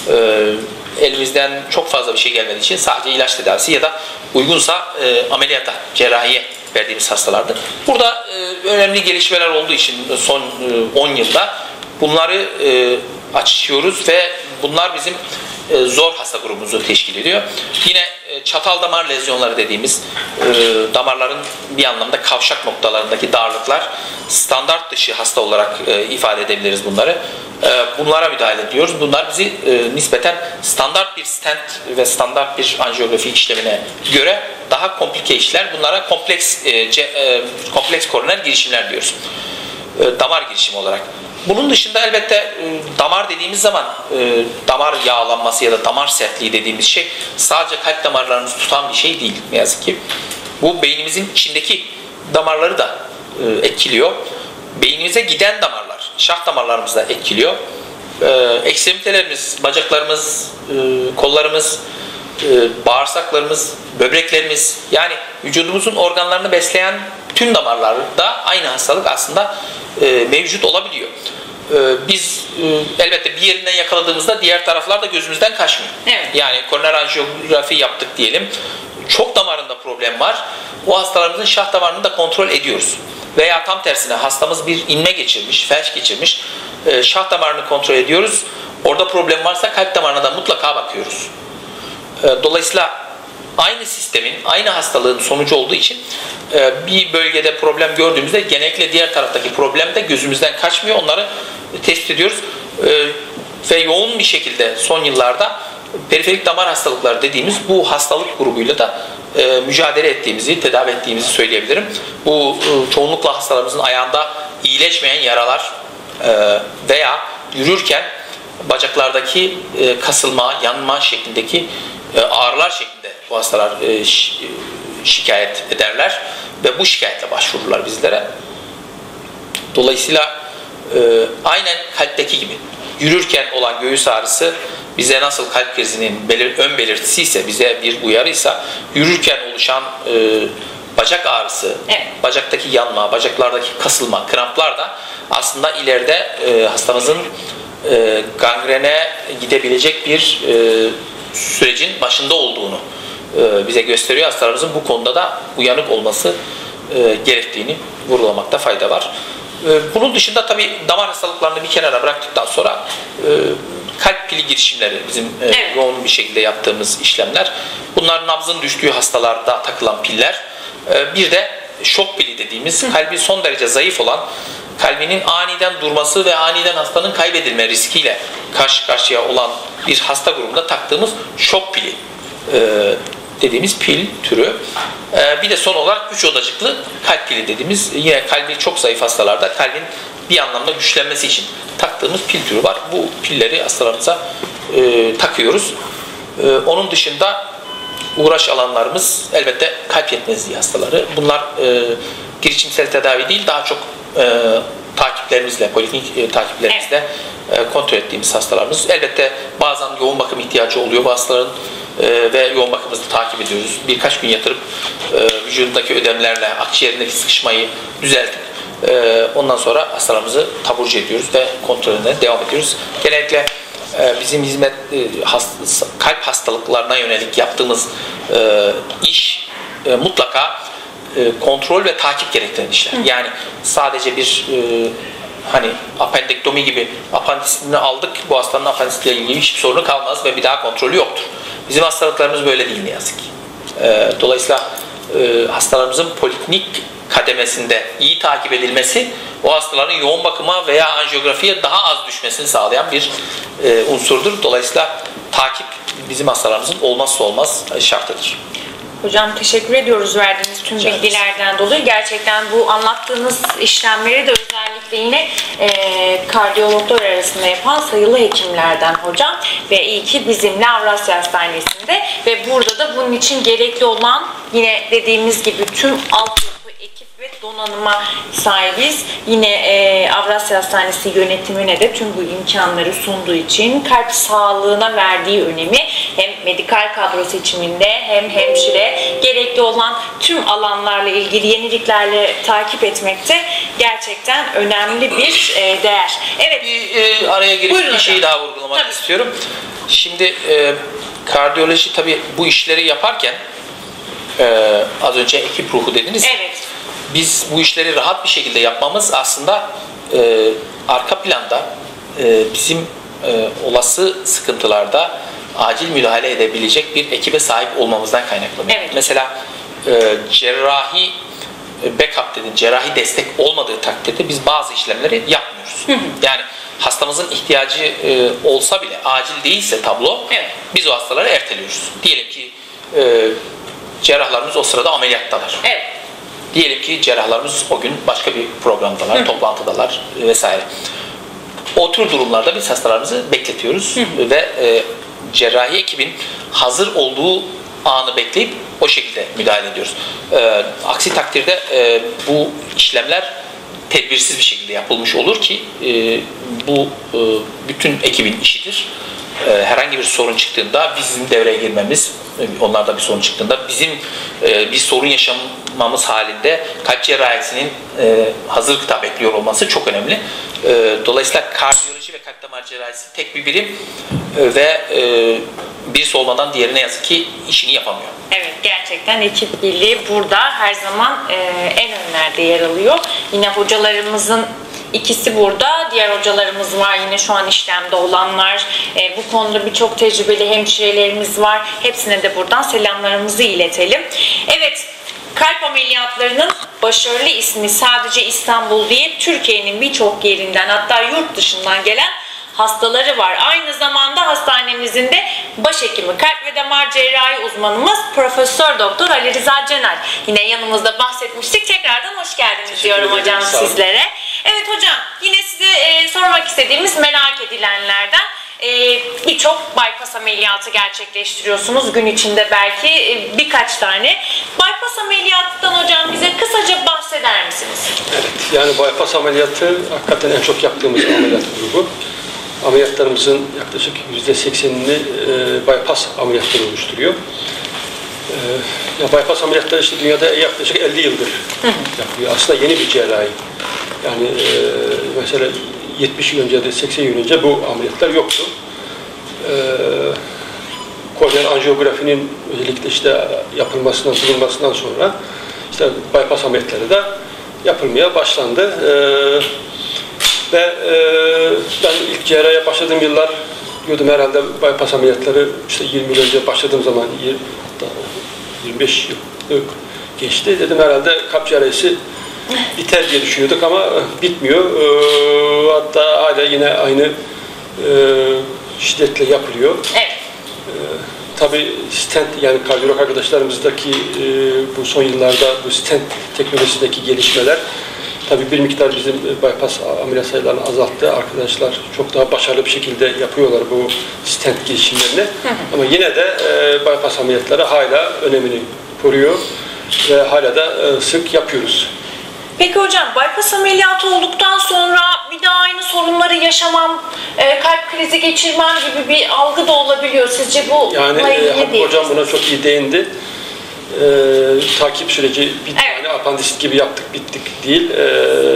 E, elimizden çok fazla bir şey gelmediği için sadece ilaç tedavisi ya da uygunsa e, ameliyata, cerrahiye verdiğimiz hastalardı. Burada e, önemli gelişmeler olduğu için son e, on yılda bunları e, açıyoruz ve bunlar bizim e, zor hasta grubumuzu teşkil ediyor. Yine e, çatal damar lezyonları dediğimiz e, damarların bir anlamda kavşak noktalarındaki darlıklar, standart dışı hasta olarak e, ifade edebiliriz bunları. E, bunlara müdahale ediyoruz. Bunlar bizi e, nispeten standart bir stent ve standart bir anjiyografi işlemine göre daha komplike işler. Bunlara kompleks e, ce, e, kompleks koroner girişimler diyoruz. E, damar girişimi olarak. Bunun dışında elbette e, damar dediğimiz zaman e, damar yağlanması ya da damar sertliği dediğimiz şey sadece kalp damarlarımızı tutan bir şey değil ne yazık ki. Bu beynimizin içindeki damarları da e, etkiliyor. Beynimize giden damarlar, şah damarlarımızı da etkiliyor. E, ekstremitelerimiz, bacaklarımız, e, kollarımız, e, bağırsaklarımız, böbreklerimiz, yani vücudumuzun organlarını besleyen tüm damarlarda aynı hastalık aslında e, mevcut olabiliyor. E, biz e, elbette bir yerinden yakaladığımızda diğer taraflar da gözümüzden kaçmıyor. Evet. Yani koroner anjiyografi yaptık diyelim. Çok damarında problem var. O hastalarımızın şah damarını da kontrol ediyoruz. Veya tam tersine hastamız bir inme geçirmiş, felç geçirmiş. E, şah damarını kontrol ediyoruz. Orada problem varsa kalp damarına da mutlaka bakıyoruz. E, dolayısıyla aynı sistemin, aynı hastalığın sonucu olduğu için e, bir bölgede problem gördüğümüzde genellikle diğer taraftaki problem de gözümüzden kaçmıyor. Onları tespit ediyoruz. E, ve yoğun bir şekilde son yıllarda periferik damar hastalıkları dediğimiz bu hastalık grubuyla da e, mücadele ettiğimizi, tedavi ettiğimizi söyleyebilirim. Bu e, çoğunlukla hastalarımızın ayağında iyileşmeyen yaralar e, veya yürürken bacaklardaki e, kasılma, yanma şeklindeki e, ağrılar şeklinde bu hastalar e, ş, e, şikayet ederler ve bu şikayetle başvururlar bizlere. Dolayısıyla e, aynen kalpteki gibi yürürken olan göğüs ağrısı bize nasıl kalp krizinin belir, ön belirtisi ise, bize bir uyarıysa, yürürken oluşan e, bacak ağrısı, evet. bacaktaki yanma, bacaklardaki kasılma, kramplar da aslında ileride e, hastamızın e, gangrene gidebilecek bir e, sürecin başında olduğunu e, bize gösteriyor. Hastalarımızın bu konuda da uyanık olması e, gerektiğini vurgulamakta fayda var. E, bunun dışında tabii damar hastalıklarını bir kenara bıraktıktan sonra e, kalp pili girişimleri bizim e, evet. yoğun bir şekilde yaptığımız işlemler. Bunlar nabzın düştüğü hastalarda takılan piller. E, bir de şok pili dediğimiz Hı. kalbi son derece zayıf olan, kalbinin aniden durması ve aniden hastanın kaybedilme riskiyle karşı karşıya olan bir hasta grubunda taktığımız şok pili e, dediğimiz pil türü. E, bir de son olarak üç odacıklı kalp pili dediğimiz, yine kalbi çok zayıf hastalarda kalbin bir anlamda güçlenmesi için taktığımız pil türü var. Bu pilleri hastalarımıza e, takıyoruz. E, onun dışında uğraş alanlarımız elbette kalp yetmezliği hastaları. Bunlar e, girişimsel tedavi değil, daha çok e, takiplerimizle, poliklinik e, takiplerimizle e, kontrol ettiğimiz hastalarımız. Elbette bazen yoğun bakım ihtiyacı oluyor bu hastaların e, ve yoğun bakımımızı takip ediyoruz. Birkaç gün yatırıp e, vücudundaki ödemlerle akciğerindeki sıkışmayı düzeltip e, ondan sonra hastalarımızı taburcu ediyoruz ve kontrolüne devam ediyoruz. Genellikle e, bizim hizmet e, hast, kalp hastalıklarına yönelik yaptığımız e, iş e, mutlaka e, kontrol ve takip gerektiren işler. Hı. Yani sadece bir e, hani apendektomi gibi apandisini aldık, bu hastanın apandisiyle ilgili hiçbir sorunu kalmaz ve bir daha kontrolü yoktur. Bizim hastalıklarımız böyle değil ne yazık ki. E, dolayısıyla e, hastalarımızın poliklinik kademesinde iyi takip edilmesi o hastaların yoğun bakıma veya anjiyografiye daha az düşmesini sağlayan bir e, unsurdur. Dolayısıyla takip bizim hastalarımızın olmazsa olmaz şartıdır. Hocam teşekkür ediyoruz verdiğiniz tüm Rica bilgilerden dolayı. Gerçekten bu anlattığınız işlemleri de özellikle yine e, kardiyologlar arasında yapan sayılı hekimlerden hocam. Ve iyi ki bizimle Avrasya Hastanesi'nde ve burada da bunun için gerekli olan yine dediğimiz gibi tüm altyapı, ekip ve donanıma sahibiz. Yine e, Avrasya Hastanesi yönetimine de tüm bu imkanları sunduğu için kalp sağlığına verdiği önemi hem medikal kadro seçiminde hem hemşire gerekli olan tüm alanlarla ilgili yeniliklerle takip etmekte gerçekten önemli bir e, değer. Evet. Bir e, araya girip Buyurun bir şeyi daha vurgulamak tabii. istiyorum. Şimdi e, kardiyoloji tabii bu işleri yaparken e, az önce ekip ruhu dediniz. Evet. Biz bu işleri rahat bir şekilde yapmamız aslında e, arka planda e, bizim e, olası sıkıntılarda acil müdahale edebilecek bir ekibe sahip olmamızdan kaynaklanıyor. Evet. Mesela e, cerrahi backup dediğim cerrahi destek olmadığı takdirde biz bazı işlemleri yapmıyoruz. Hı hı. Yani hastamızın ihtiyacı e, olsa bile acil değilse tablo evet. biz o hastaları erteliyoruz. Diyelim ki e, cerrahlarımız o sırada ameliyattalar. Evet. Diyelim ki cerrahlarımız o gün başka bir programdalar, Hı. toplantıdalar vesaire. O tür durumlarda biz hastalarımızı bekletiyoruz Hı. ve e, cerrahi ekibin hazır olduğu anı bekleyip o şekilde müdahale ediyoruz. E, aksi takdirde e, bu işlemler tedbirsiz bir şekilde yapılmış olur ki e, bu e, bütün ekibin işidir. E, herhangi bir sorun çıktığında bizim devreye girmemiz, onlarda bir sorun çıktığında bizim e, bir sorun yaşamamız halinde kalp cerrahisinin e, hazır gıda bekliyor olması çok önemli. E, dolayısıyla kardiyoloji ve kalp damar cerrahisi tek bir birim e, ve e, birisi olmadan diğeri ne yazık ki işini yapamıyor. Evet, gerçekten. gerçekten ekip birliği burada her zaman e, en önlerde yer alıyor. Yine hocalarımızın İkisi burada. Diğer hocalarımız var. Yine şu an işlemde olanlar. E, bu konuda birçok tecrübeli hemşirelerimiz var. Hepsine de buradan selamlarımızı iletelim. Evet, kalp ameliyatlarının başarılı ismi sadece İstanbul değil, Türkiye'nin birçok yerinden, hatta yurt dışından gelen hastaları var. Aynı zamanda hastanemizin de başhekimi, kalp ve damar cerrahi uzmanımız Profesör Doktor Ali Rıza Cener. Yine yanımızda bahsetmiştik. Tekrardan hoş geldiniz diyorum hocam sizlere. Evet hocam, yine size e, sormak istediğimiz, merak edilenlerden e, birçok bypass ameliyatı gerçekleştiriyorsunuz. Gün içinde belki e, birkaç tane. Bypass ameliyatından hocam bize kısaca bahseder misiniz? Evet, yani bypass ameliyatı hakikaten en çok yaptığımız ameliyat grubu. Ameliyatlarımızın yaklaşık yüzde seksenini e, bypass ameliyatları oluşturuyor. E, ya bypass ameliyatları işte dünyada yaklaşık elli yıldır yapıyor. Aslında yeni bir cerrahi. Yani e, mesela yetmiş yıl önce de seksen yıl önce bu ameliyatlar yoktu. E, korneal anjiyografinin özellikle işte yapılmasından, bulunmasından sonra işte bypass ameliyatları da yapılmaya başlandı. E, Ve e, ben ilk cerrahiye başladığım yıllar diyordum herhalde bypass ameliyatları işte yirmi yıl önce başladığım zaman yirmi beş yıl geçti. Dedim herhalde kalp cerrahisi biter diye düşünüyorduk ama bitmiyor. E, hatta hala yine aynı e, şiddetle yapılıyor. Evet. E, tabii stent, yani kardiyolog arkadaşlarımızdaki e, bu son yıllarda bu stent teknolojisindeki gelişmeler tabii bir miktar bizim bypass ameliyat sayılarını azalttı. Arkadaşlar çok daha başarılı bir şekilde yapıyorlar bu stent girişimlerini. Hı hı. Ama yine de e, bypass ameliyatları hala önemini koruyor ve hala da e, sık yapıyoruz. Peki hocam, bypass ameliyatı olduktan sonra bir daha aynı sorunları yaşamam, e, kalp krizi geçirmem gibi bir algı da olabiliyor. Sizce bu yani e, hocam buna çok iyi değindi. Ee, takip süreci bir evet. tane apandisit gibi yaptık bittik değil. Ee,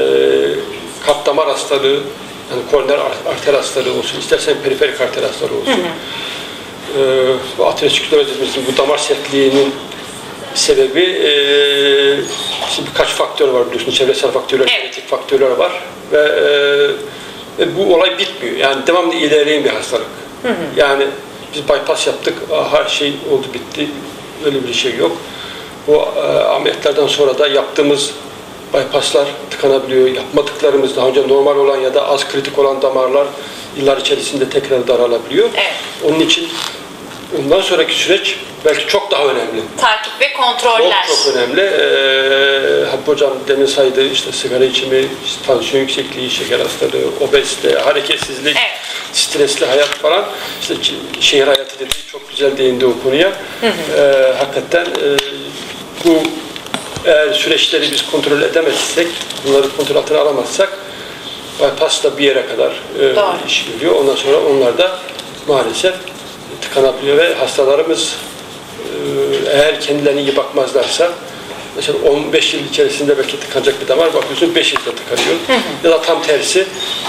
kalp damar hastalığı, yani koroner arter hastalığı olsun, istersen periferik arter hastalığı olsun. Hı hı. Ee, bu ateroskleroz bu damar sertliğinin sebebi e, işte birkaç faktör var biliyorsunuz, çevresel faktörler, evet. genetik faktörler var ve, e, ve bu olay bitmiyor. Yani devamlı ilerleyen bir hastalık. Hı hı. Yani biz bypass yaptık, her şey oldu bitti. Öyle bir şey yok. Bu e, ameliyatlardan sonra da yaptığımız bypasslar tıkanabiliyor. Yapmadıklarımız daha önce normal olan ya da az kritik olan damarlar yıllar içerisinde tekrar daralabiliyor. Evet. Onun için ondan sonraki süreç belki çok daha önemli. Takip ve kontroller. Çok çok önemli. Ee, Habib hocam demin saydığı işte sigara içimi, işte tansiyon yüksekliği, şeker hastalığı, obezite, hareketsizlik, evet. stresli hayat falan. İşte şehir hayatı dediği çok güzel değindi o konuya. Hı hı. Ee, hakikaten e, bu eğer süreçleri biz kontrol edemezsek, bunları kontrol altına alamazsak bypass da bir yere kadar e, iş görüyor. Ondan sonra onlar da maalesef tıkanabiliyor ve hastalarımız eğer kendilerine iyi bakmazlarsa mesela on beş yıl içerisinde belki tıkanacak bir damar bakıyorsun beş yılda tıkanıyor. Hı hı. Ya da tam tersi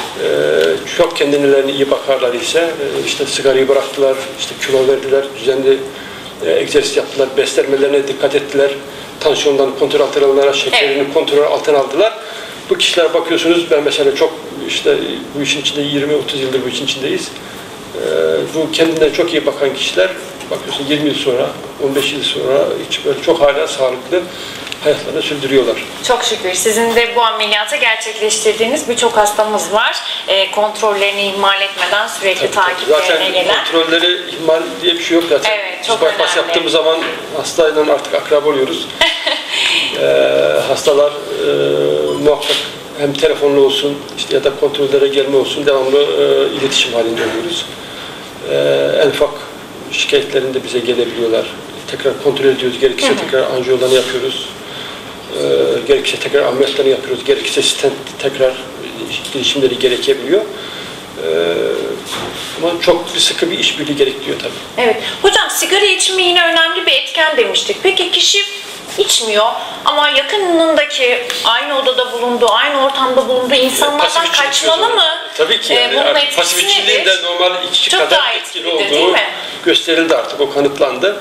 çok kendilerine iyi bakarlar ise işte sigarayı bıraktılar, işte kilo verdiler, düzenli egzersiz yaptılar, beslenmelerine dikkat ettiler, tansiyondan kontrol altına aldılar, şekerini evet. kontrol altına aldılar. Bu kişiler bakıyorsunuz, ben mesela çok işte bu işin içinde yirmi otuz yıldır bu işin içindeyiz. Bu kendinden çok iyi bakan kişiler bakıyorsun yirmi yıl sonra, on beş yıl sonra hiç böyle çok hala sağlıklı hayatlarını sürdürüyorlar. Çok şükür. Sizin de bu ameliyatı gerçekleştirdiğiniz birçok hastamız var. E, kontrollerini ihmal etmeden sürekli tabii, takiplerine zaten gelen. Zaten kontrolleri ihmal diye bir şey yok zaten. Evet, çok biz bypass yaptığımız zaman hastayla artık akrab oluyoruz. e, hastalar e, muhakkak hem telefonla olsun işte ya da kontrollere gelme olsun devamlı e, iletişim halinde oluyoruz. E, en ufak şikayetlerinde bize gelebiliyorlar. Tekrar kontrol ediyoruz. Gerekirse hı hı. tekrar anjiyolarını yapıyoruz. Ee, gerekirse tekrar ameliyatlarını yapıyoruz. Gerekirse stent tekrar girişimleri gerekebiliyor. Ee, ama çok bir sıkı bir işbirliği gerektiriyor tabii. Evet. Hocam sigara içimi yine önemli bir etken demiştik. Peki kişi içmiyor ama yakınındaki aynı odada bulunduğu, aynı ortamda bulunduğu insanlardan kaçmalı mı? Tabii ki yani. Bunun Artık pasif içkiliğin de normal içki kadar etkili olduğu gösterildi artık. O kanıtlandı.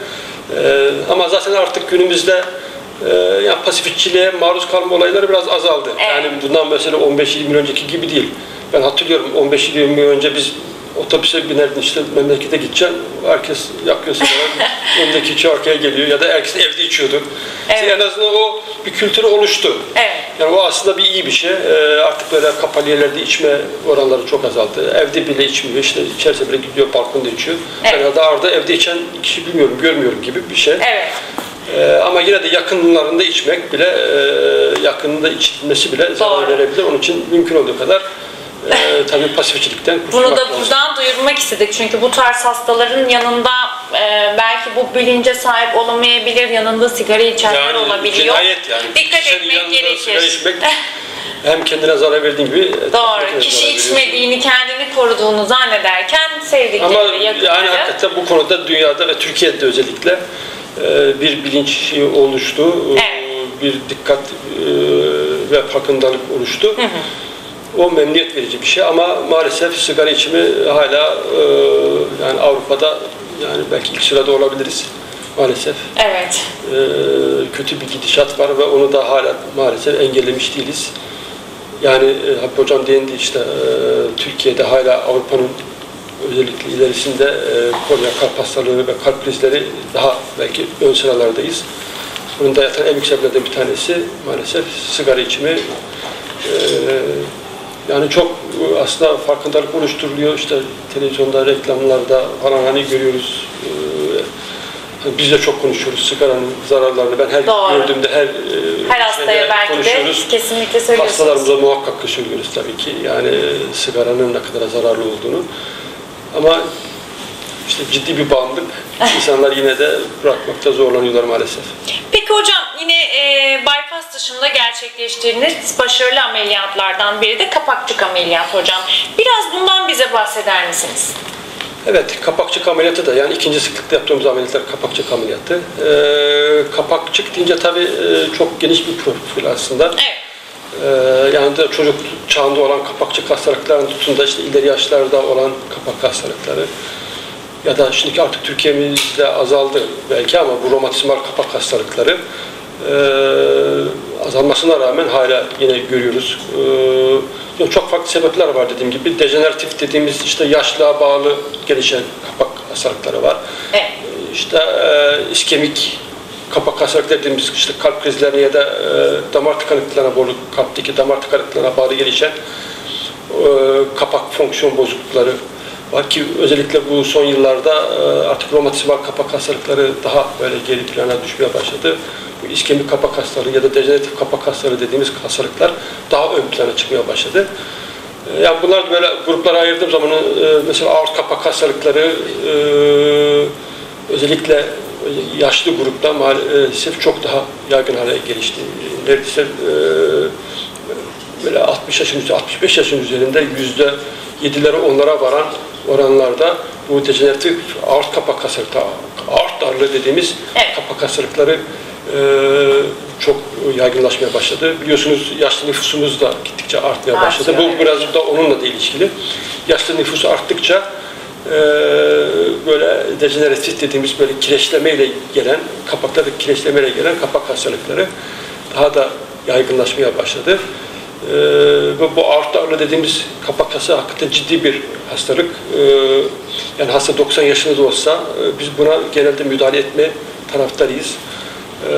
Ee, ama zaten artık günümüzde e, yani pasifikçiliğe maruz kalma olayları biraz azaldı. Evet. Yani bundan mesela on beş yirmi yıl önceki gibi değil. Ben hatırlıyorum on beş yirmi yıl önce biz otobüse binerdin işte memlekete gideceksin. Herkes yakıyor sigara. Öndeki içi arkaya geliyor ya da herkes evde içiyordu. Evet. İşte en azından o bir kültürü oluştu. Evet. Yani o aslında bir iyi bir şey. Ee, artık böyle kapalı yerlerde içme oranları çok azaldı. Evde bile içmiyor. İşte içerse bile gidiyor balkonda içiyor. Evet. Yani dağarda evde içen kişi bilmiyorum, görmüyorum gibi bir şey. Evet. Ee, ama yine de yakınlarında içmek bile, e, yakınında içilmesi bile zarar verebilir. Onun için mümkün olduğu kadar e, tabii pasifikçilikten kurtulmak Bunu da lazım. buradan duyurmak istedik. Çünkü bu tarz hastaların yanında e, belki bu bilince sahip olamayabilir, yanında sigara içenler Yani olabiliyor. cinayet yani. Dikkat Kişinin etmek yanında sigara gerekir. içmek hem kendine zarar verdiğin gibi Doğru. Kişi içmediğini, kendini koruduğunu zannederken sevdikleri, ama yakınları. yani hakikaten bu konuda dünyada ve Türkiye'de özellikle e, bir bilinç oluştu. Evet. Bir dikkat e, ve farkındalık oluştu. Hı hı. O memnuniyet verici bir şey ama maalesef sigara içimi hala e, yani Avrupa'da yani belki ilk sırada olabiliriz maalesef. Evet. E, kötü bir gidişat var ve onu da hala maalesef engellemiş değiliz. Yani e, Habib Hocam değindi işte e, Türkiye'de hala Avrupa'nın özellikle ilerisinde e, kornea kalp hastalığı ve kalp krizleri daha belki ön sıralardayız. Bunun da yatan en büyük sebeplerden bir tanesi maalesef sigara içimi. E, yani çok aslında farkındalık oluşturuluyor. İşte televizyonda, reklamlarda falan hani görüyoruz. E, biz de çok konuşuyoruz sigaranın zararlarını. Ben her Doğru. gördüğümde her her hastaya belki konuşuyoruz. de kesinlikle söylüyorsunuz. Hastalarımıza muhakkak söylüyoruz tabii ki. Yani sigaranın ne kadar zararlı olduğunu. Ama işte ciddi bir bağımlılık. İnsanlar yine de bırakmakta zorlanıyorlar maalesef. Peki hocam yine e, bypass dışında gerçekleştirdiğiniz başarılı ameliyatlardan biri de kapakçık ameliyat hocam. Biraz bundan bize bahseder misiniz? Evet, kapakçık ameliyatı da yani ikinci sıklıkta yaptığımız ameliyatlar kapakçık ameliyatı. Ee, kapakçık deyince tabii e, çok geniş bir profil aslında. Evet. Ee, yani de çocuk çağında olan kapakçık hastalıkların tutun da işte ileri yaşlarda olan kapak hastalıkları ya da şimdiki artık Türkiye'mizde azaldı belki ama bu romatizmal kapak hastalıkları e, azalmasına rağmen hala yine görüyoruz. E, çok farklı sebepler var dediğim gibi. Dejeneratif dediğimiz işte yaşlığa bağlı gelişen kapak hastalıkları var. Evet. E, işte e, iskemik kapak hastalıkları dediğimiz işte kalp krizlerine ya da e, damar tıkanıklıklarına bağlı, kalpteki damar tıkanıklıklarına bağlı gelişen e, kapak fonksiyon bozuklukları var ki özellikle bu son yıllarda e, artık romatizmal kapak hastalıkları daha böyle geri plana düşmeye başladı. Bu iskemik kapak hastalığı ya da dejeneratif kapak hastalığı dediğimiz hastalıklar daha ön plana çıkmaya başladı. E, yani bunlar böyle gruplara ayırdığım zaman e, mesela ağır kapak hastalıkları e, özellikle yaşlı grupta maalesef çok daha yaygın hale gelişti. Neredeyse e, böyle altmış yaşın üzerinde, altmış beş yaşın üzerinde yüzde yedilere onlara varan oranlarda bu dejeneratif aort kapak hastalıkları, aort darlığı dediğimiz evet. kapak hastalıkları e, çok yaygınlaşmaya başladı. Biliyorsunuz yaşlı nüfusumuz da gittikçe artmaya Artıyor, başladı. Bu evet. biraz da onunla da ilişkili. Yaşlı nüfusu arttıkça e, böyle dejeneratif dediğimiz böyle kireçlemeyle gelen, kapaktaki kireçlemeyle gelen kapak hastalıkları daha da yaygınlaşmaya başladı. Ee, bu aort darlığı dediğimiz kapak hastalığı hakikaten ciddi bir hastalık. Ee, yani hasta doksan yaşında da olsa e, biz buna genelde müdahale etme taraftarıyız. Ee,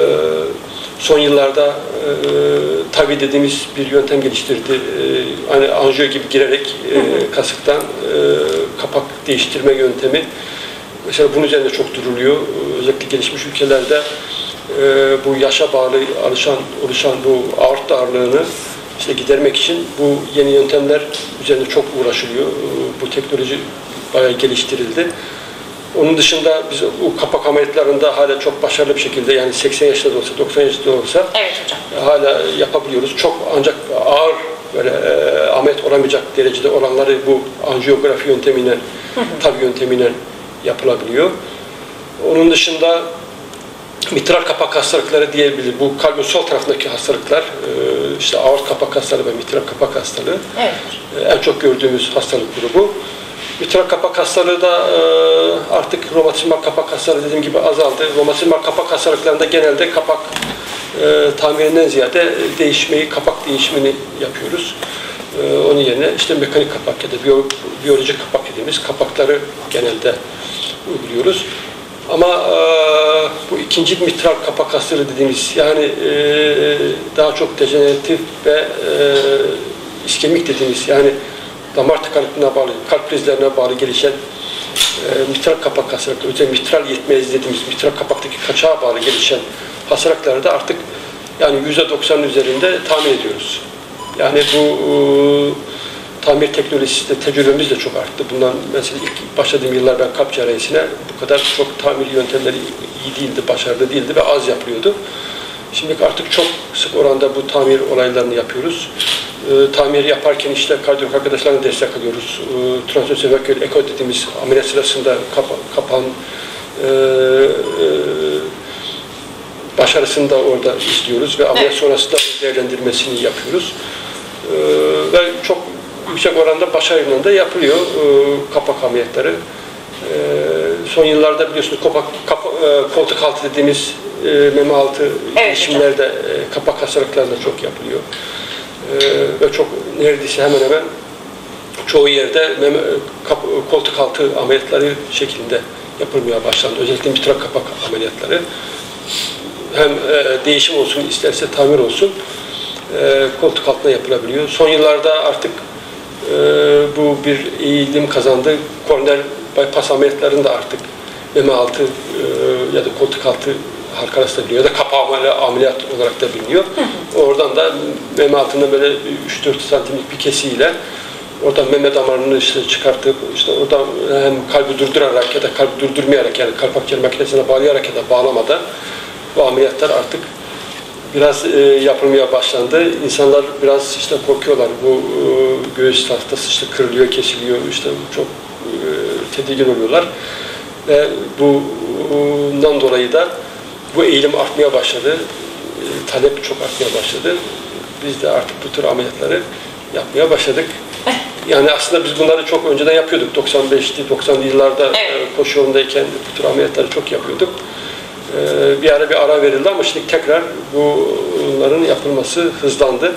son yıllarda e, tabi dediğimiz bir yöntem geliştirdi. Ee, hani anjiyo gibi girerek e, kasıktan e, kapak değiştirme yöntemi. Mesela bunun üzerinde çok duruluyor. Özellikle gelişmiş ülkelerde e, bu yaşa bağlı alışan, oluşan bu aort darlığını işte gidermek için bu yeni yöntemler üzerinde çok uğraşılıyor. Bu teknoloji bayağı geliştirildi. Onun dışında biz bu kapak ameliyatlarında hala çok başarılı bir şekilde yani seksen yaşında da olsa, doksan yaşında da olsa evet hocam. hala yapabiliyoruz. Çok ancak ağır böyle e, ameliyat olamayacak derecede olanları bu anjiyografi yöntemiyle, tabi yöntemiyle yapılabiliyor. Onun dışında mitral kapak hastalıkları diyebilir. Bu kalbin sol tarafındaki hastalıklar, işte aort kapak hastalığı ve mitral kapak hastalığı. Evet. En çok gördüğümüz hastalık grubu. mitral kapak hastalığı da e, artık romatizmal kapak hastalığı dediğim gibi azaldı. Romatizmal kapak hastalıklarında genelde kapak e, tamirinden ziyade değişmeyi, kapak değişimini yapıyoruz. E, onun yerine işte mekanik kapak ya da biyo, biyolojik kapak dediğimiz kapakları genelde uyguluyoruz. Ama e, bu ikinci mitral kapak hastalığı dediğimiz yani e, daha çok dejeneratif ve e, iskemik dediğimiz yani damar tıkanıklığına bağlı, kalp krizlerine bağlı gelişen e, mitral kapak hastalıkları, özellikle mitral yetmezliği dediğimiz mitral kapaktaki kaçağa bağlı gelişen hastalıkları da artık yani yüzde doksanın üzerinde tahmin ediyoruz. Yani bu e, tamir teknolojisi de tecrübemiz de çok arttı. Bundan mesela ilk başladığım yıllar ben kalp cerrahisine bu kadar çok tamir yöntemleri iyi değildi, başarılı değildi ve az yapılıyordu. Şimdi artık çok sık oranda bu tamir olaylarını yapıyoruz. E, tamir yaparken işte kardiyolog arkadaşlarına destek alıyoruz. E, Transösevakül eko dediğimiz ameliyat sırasında kapa, kapan e, e, başarısını da orada izliyoruz ve ameliyat sonrasında değerlendirmesini yapıyoruz. E, ve çok yüksek oranda başarıyla da yapılıyor e, kapak ameliyatları. E, son yıllarda biliyorsunuz kapak, kapa, e, koltuk altı dediğimiz e, meme altı değişimlerde evet, e, kapak hastalıklarında çok yapılıyor. E, ve çok neredeyse hemen hemen çoğu yerde meme, kap, koltuk altı ameliyatları şeklinde yapılmaya başlandı. Özellikle mitral kapak ameliyatları. Hem e, değişim olsun, isterse tamir olsun e, koltuk altına yapılabiliyor. Son yıllarda artık e, bu bir eğilim kazandı. Koroner bypass ameliyatlarında artık meme altı e, ya da koltuk altı halka arasında ya da kapağı ameliyat olarak da biliniyor. Hı hı. Oradan da meme altında böyle üç dört santimlik bir kesiyle oradan meme damarını işte çıkartıp işte oradan hem kalbi durdurarak ya da kalbi durdurmayarak yani kalp akciğer makinesine bağlayarak ya da bağlamadan bu ameliyatlar artık biraz e, yapılmaya başlandı. İnsanlar biraz işte korkuyorlar. Bu e, göğüs tahtası işte kırılıyor, kesiliyor. İşte çok e, tedirgin oluyorlar. Ve bundan dolayı da bu eğilim artmaya başladı. E, talep çok artmaya başladı. Biz de artık bu tür ameliyatları yapmaya başladık. Yani aslında biz bunları çok önceden yapıyorduk. doksan beşli doksanlı yıllarda evet. e, koşu yolundayken bu tür ameliyatları çok yapıyorduk. Bir ara bir ara verildi ama şimdi tekrar bunların yapılması hızlandı.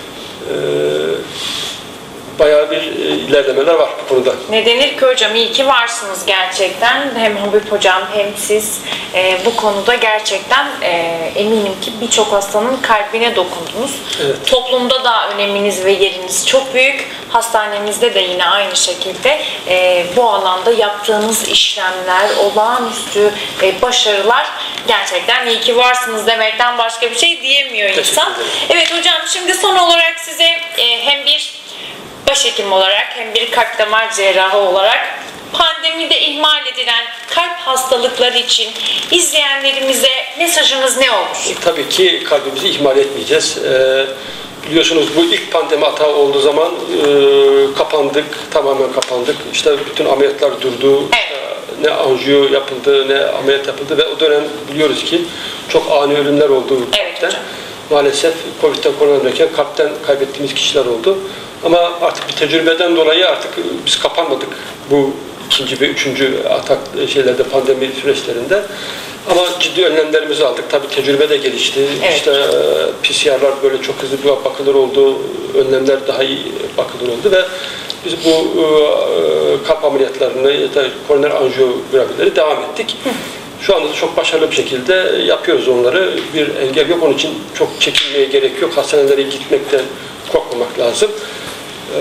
Bayağı bir ilerlemeler var bu konuda. Ne denir ki hocam, iyi ki varsınız gerçekten. Hem Habib hocam hem siz e, bu konuda gerçekten e, eminim ki birçok hastanın kalbine dokundunuz. Evet. Toplumda da öneminiz ve yeriniz çok büyük. Hastanemizde de yine aynı şekilde e, bu alanda yaptığınız işlemler, olağanüstü e, başarılar, gerçekten iyi ki varsınız demekten başka bir şey diyemiyor insan. Evet hocam, şimdi son olarak size e, hem bir başhekim olarak hem bir kalp damar cerrahı olarak pandemide ihmal edilen kalp hastalıkları için izleyenlerimize mesajınız ne olur? E, tabii ki kalbimizi ihmal etmeyeceğiz. E, biliyorsunuz bu ilk pandemi hata olduğu zaman e, kapandık, tamamen kapandık. İşte bütün ameliyatlar durdu. Evet. E, ne anjiyo yapıldı, ne ameliyat yapıldı ve o dönem biliyoruz ki çok ani ölümler oldu. Evet hocam. Maalesef Covid'den koronadayken kalpten kaybettiğimiz kişiler oldu. Ama artık bir tecrübeden dolayı artık biz kapanmadık bu ikinci ve üçüncü atak şeylerde, pandemi süreçlerinde. Ama ciddi önlemlerimizi aldık. Tabii tecrübe de gelişti. Evet. İşte P C R'lar böyle çok hızlı bir bakılır oldu. Önlemler daha iyi bakılır oldu ve biz bu kalp ameliyatlarını ya da koroner anjiyografileri devam ettik. Şu anda da çok başarılı bir şekilde yapıyoruz onları. Bir engel yok. Onun için çok çekinmeye gerek yok. Hastanelere gitmekten korkmamak lazım. Ee,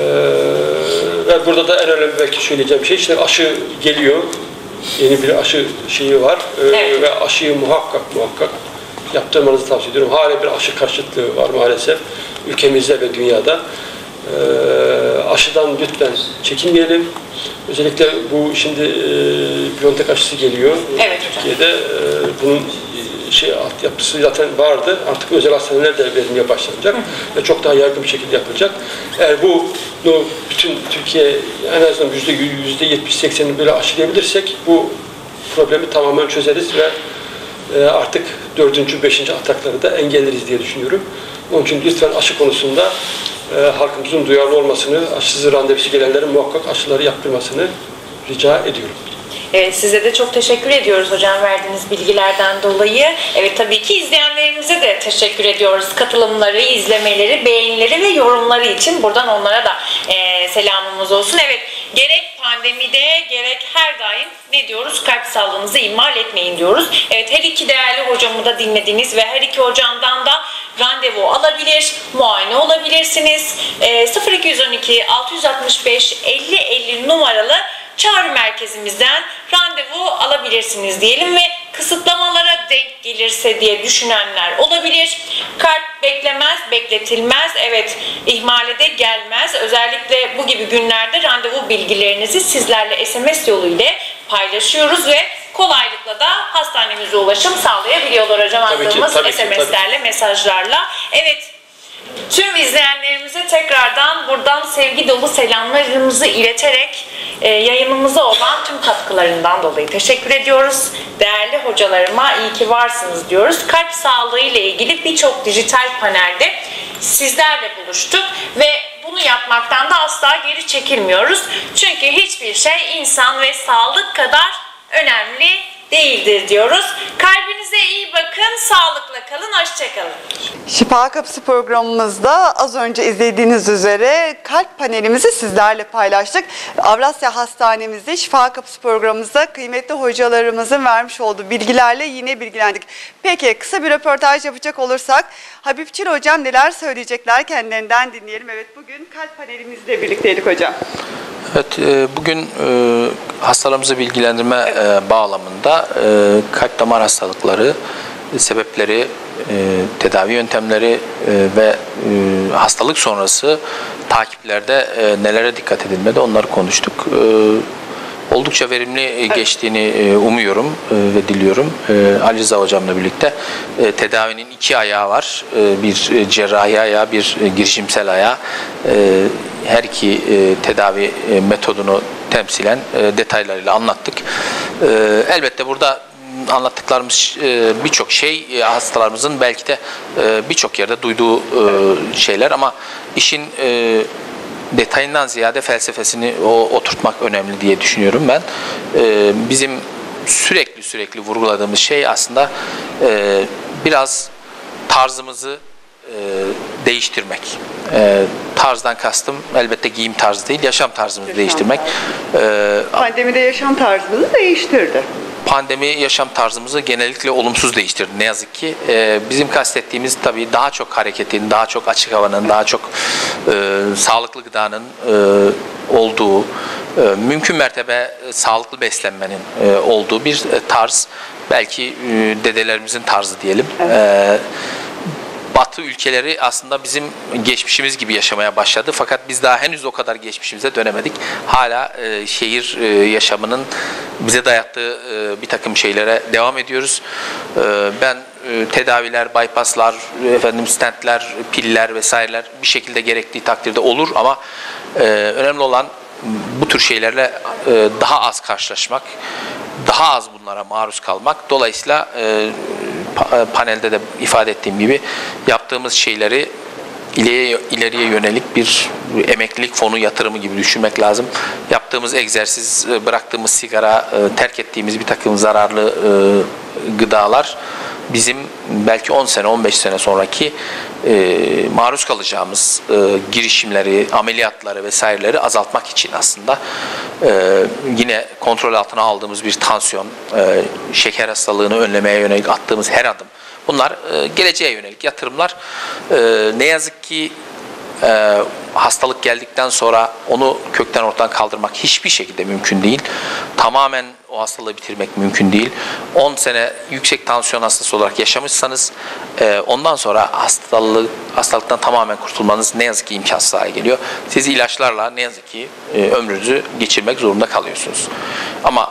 ve burada da en önemli belki söyleyeceğim şey, işte aşı geliyor. Yeni bir aşı şeyi var. Ee, evet. Ve aşıyı muhakkak muhakkak yaptırmanızı tavsiye ediyorum. Hala bir aşı karşıtlığı var maalesef ülkemizde ve dünyada. Ee, aşıdan lütfen çekinmeyelim. Özellikle bu şimdi e, BioNTech aşısı geliyor. Evet. Türkiye'de e, bunun şey altyapısı zaten vardı. Artık özel hastaneler de verilmeye başlanacak. Hı hı. Ve çok daha yaygın bir şekilde yapılacak. Eğer bunu bütün Türkiye en azından yüzde yüzde yetmiş seksenini böyle aşılayabilirsek bu problemi tamamen çözeriz ve e, artık dördüncü, beşinci atakları da engelleriz diye düşünüyorum. Onun için lütfen aşı konusunda e, halkımızın duyarlı olmasını, aşısız randevusu gelenlerin muhakkak aşıları yaptırmasını rica ediyorum. Evet, size de çok teşekkür ediyoruz hocam verdiğiniz bilgilerden dolayı. Evet, tabii ki izleyenlerimize de teşekkür ediyoruz. Katılımları, izlemeleri, beğenileri ve yorumları için buradan onlara da e, selamımız olsun. Evet, gerek pandemide gerek her daim ne diyoruz? Kalp sağlığınızı ihmal etmeyin diyoruz. Evet, her iki değerli hocamı da dinlediniz ve her iki hocamdan da randevu alabilir, muayene olabilirsiniz. E, sıfır iki yüz on iki altı altı beş elli elli numaralı çağrı merkezimizden randevu alabilirsiniz diyelim ve kısıtlamalara denk gelirse diye düşünenler olabilir. Kalp beklemez, bekletilmez. Evet, ihmale de gelmez. Özellikle bu gibi günlerde randevu bilgilerinizi sizlerle S M S yoluyla paylaşıyoruz ve kolaylıkla da hastanemize ulaşım sağlayabiliyorlar hocam attığımız S M S'lerle, mesajlarla. Evet. Tüm izleyenlerimize tekrardan buradan sevgi dolu selamlarımızı ileterek e, yayınımıza olan tüm katkılarından dolayı teşekkür ediyoruz. Değerli hocalarıma iyi ki varsınız diyoruz. Kalp sağlığı ile ilgili birçok dijital panelde sizlerle buluştuk ve bunu yapmaktan da asla geri çekilmiyoruz. Çünkü hiçbir şey insan ve sağlık kadar önemli değildir diyoruz. Kalbinize iyi bakın, sağlıkla kalın, hoşça kalın. Şifa Kapısı programımızda az önce izlediğiniz üzere kalp panelimizi sizlerle paylaştık. Avrasya Hastanemizde Şifa Kapısı programımızda kıymetli hocalarımızın vermiş olduğu bilgilerle yine bilgilendik. Peki kısa bir röportaj yapacak olursak Habib Çil hocam neler söyleyecekler kendilerinden dinleyelim. Evet, bugün kalp panelimizle birlikteydik hocam. Evet, bugün hastalarımızı bilgilendirme bağlamında kalp damar hastalıkları, sebepleri, tedavi yöntemleri ve hastalık sonrası takiplerde nelere dikkat edilmeli onları konuştuk. Oldukça verimli geçtiğini umuyorum ve diliyorum. Ali Rıza hocamla birlikte tedavinin iki ayağı var. Bir cerrahi ayağı, bir girişimsel ayağı. Her iki tedavi metodunu temsilen detaylarıyla anlattık. Elbette burada anlattıklarımız birçok şey hastalarımızın belki de birçok yerde duyduğu şeyler ama işin detayından ziyade felsefesini o, oturtmak önemli diye düşünüyorum ben. Ee, bizim sürekli sürekli vurguladığımız şey aslında e, biraz tarzımızı e, değiştirmek. E, tarzdan kastım elbette giyim tarzı değil, yaşam tarzımızı yaşam değiştirmek. Tarzı. Ee, Pandemide yaşam tarzımızı değiştirdi. Pandemi yaşam tarzımızı genellikle olumsuz değiştirdi ne yazık ki. Ee, bizim kastettiğimiz tabii daha çok hareketin, daha çok açık havanın, daha çok e, sağlıklı gıdanın e, olduğu, e, mümkün mertebe e, sağlıklı beslenmenin e, olduğu bir e, tarz. Belki e, dedelerimizin tarzı diyelim. Evet. E, Batı ülkeleri aslında bizim geçmişimiz gibi yaşamaya başladı. Fakat biz daha henüz o kadar geçmişimize dönemedik. Hala e, şehir e, yaşamının bize dayattığı e, bir takım şeylere devam ediyoruz. E, ben e, tedaviler, bypasslar, efendim stentler, piller vesaireler bir şekilde gerektiği takdirde olur ama e, önemli olan bu tür şeylerle e, daha az karşılaşmak, daha az bunlara maruz kalmak. Dolayısıyla e, panelde de ifade ettiğim gibi yaptığımız şeyleri ileriye, ileriye yönelik bir emeklilik fonu yatırımı gibi düşünmek lazım. Yaptığımız egzersiz, bıraktığımız sigara, terk ettiğimiz bir takım zararlı gıdalar bizim belki on sene, on beş sene sonraki e, maruz kalacağımız e, girişimleri, ameliyatları vesaireleri azaltmak için aslında e, yine kontrol altına aldığımız bir tansiyon, e, şeker hastalığını önlemeye yönelik attığımız her adım. Bunlar e, geleceğe yönelik yatırımlar. E, ne yazık ki e, hastalık geldikten sonra onu kökten ortadan kaldırmak hiçbir şekilde mümkün değil. Tamamen o hastalığı bitirmek mümkün değil. on sene yüksek tansiyon hastası olarak yaşamışsanız e, ondan sonra hastalık, hastalıktan tamamen kurtulmanız ne yazık ki imkansız hale geliyor. Siz ilaçlarla ne yazık ki e, ömrünüzü geçirmek zorunda kalıyorsunuz. Ama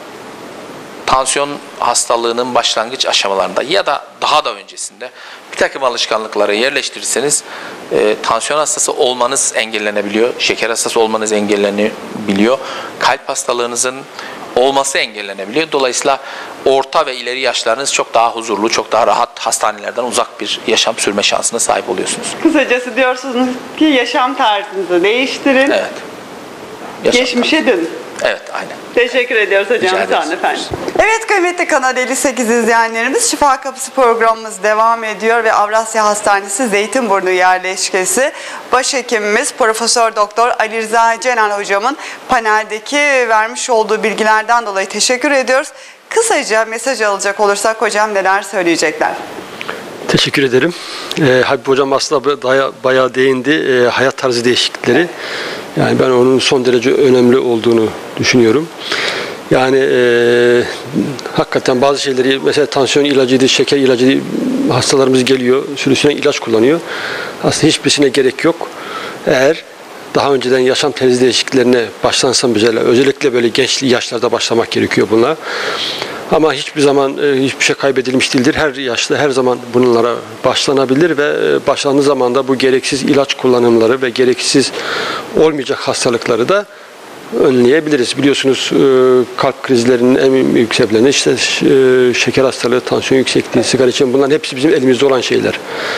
tansiyon hastalığının başlangıç aşamalarında ya da daha da öncesinde bir takım alışkanlıkları yerleştirirseniz e, tansiyon hastası olmanız engellenebiliyor, şeker hastası olmanız engellenebiliyor. Kalp hastalığınızın olması engellenebiliyor. Dolayısıyla orta ve ileri yaşlarınız çok daha huzurlu, çok daha rahat hastanelerden uzak bir yaşam sürme şansına sahip oluyorsunuz. Kısacası diyorsunuz ki yaşam tarzınızı değiştirin. Evet. Yaşam Geçmişe tarzı. dönün. Evet, aynen. Teşekkür ediyoruz hocam. Rica ederiz. Efendim. Evet kıymetli Kanal elli sekiz izleyenlerimiz, Şifa Kapısı programımız devam ediyor ve Avrasya Hastanesi Zeytinburnu yerleşkesi başhekimimiz Profesör Doktor Ali Rıza Cenan hocamın paneldeki vermiş olduğu bilgilerden dolayı teşekkür ediyoruz. Kısaca mesaj alacak olursak hocam neler söyleyecekler? Teşekkür ederim. Ee, Habib Hocam aslında bayağı, bayağı değindi. Ee, hayat tarzı değişiklikleri. Yani ben onun son derece önemli olduğunu düşünüyorum. Yani e, hakikaten bazı şeyleri, mesela tansiyon ilacıydı, şeker ilacıydı, hastalarımız geliyor, sürüsüne ilaç kullanıyor. Aslında hiçbirisine gerek yok. Eğer daha önceden yaşam tarzı değişikliklerine başlansam mesela, özellikle böyle genç yaşlarda başlamak gerekiyor buna. Ama hiçbir zaman hiçbir şey kaybedilmiş değildir. Her yaşta her zaman bunlara başlanabilir ve başlandığı zaman da bu gereksiz ilaç kullanımları ve gereksiz olmayacak hastalıkları da önleyebiliriz. Biliyorsunuz kalp krizlerinin en büyük sebepleri işte şeker hastalığı, tansiyon yüksekliği, sigara içimi, bunların hepsi bizim elimizde olan şeyler.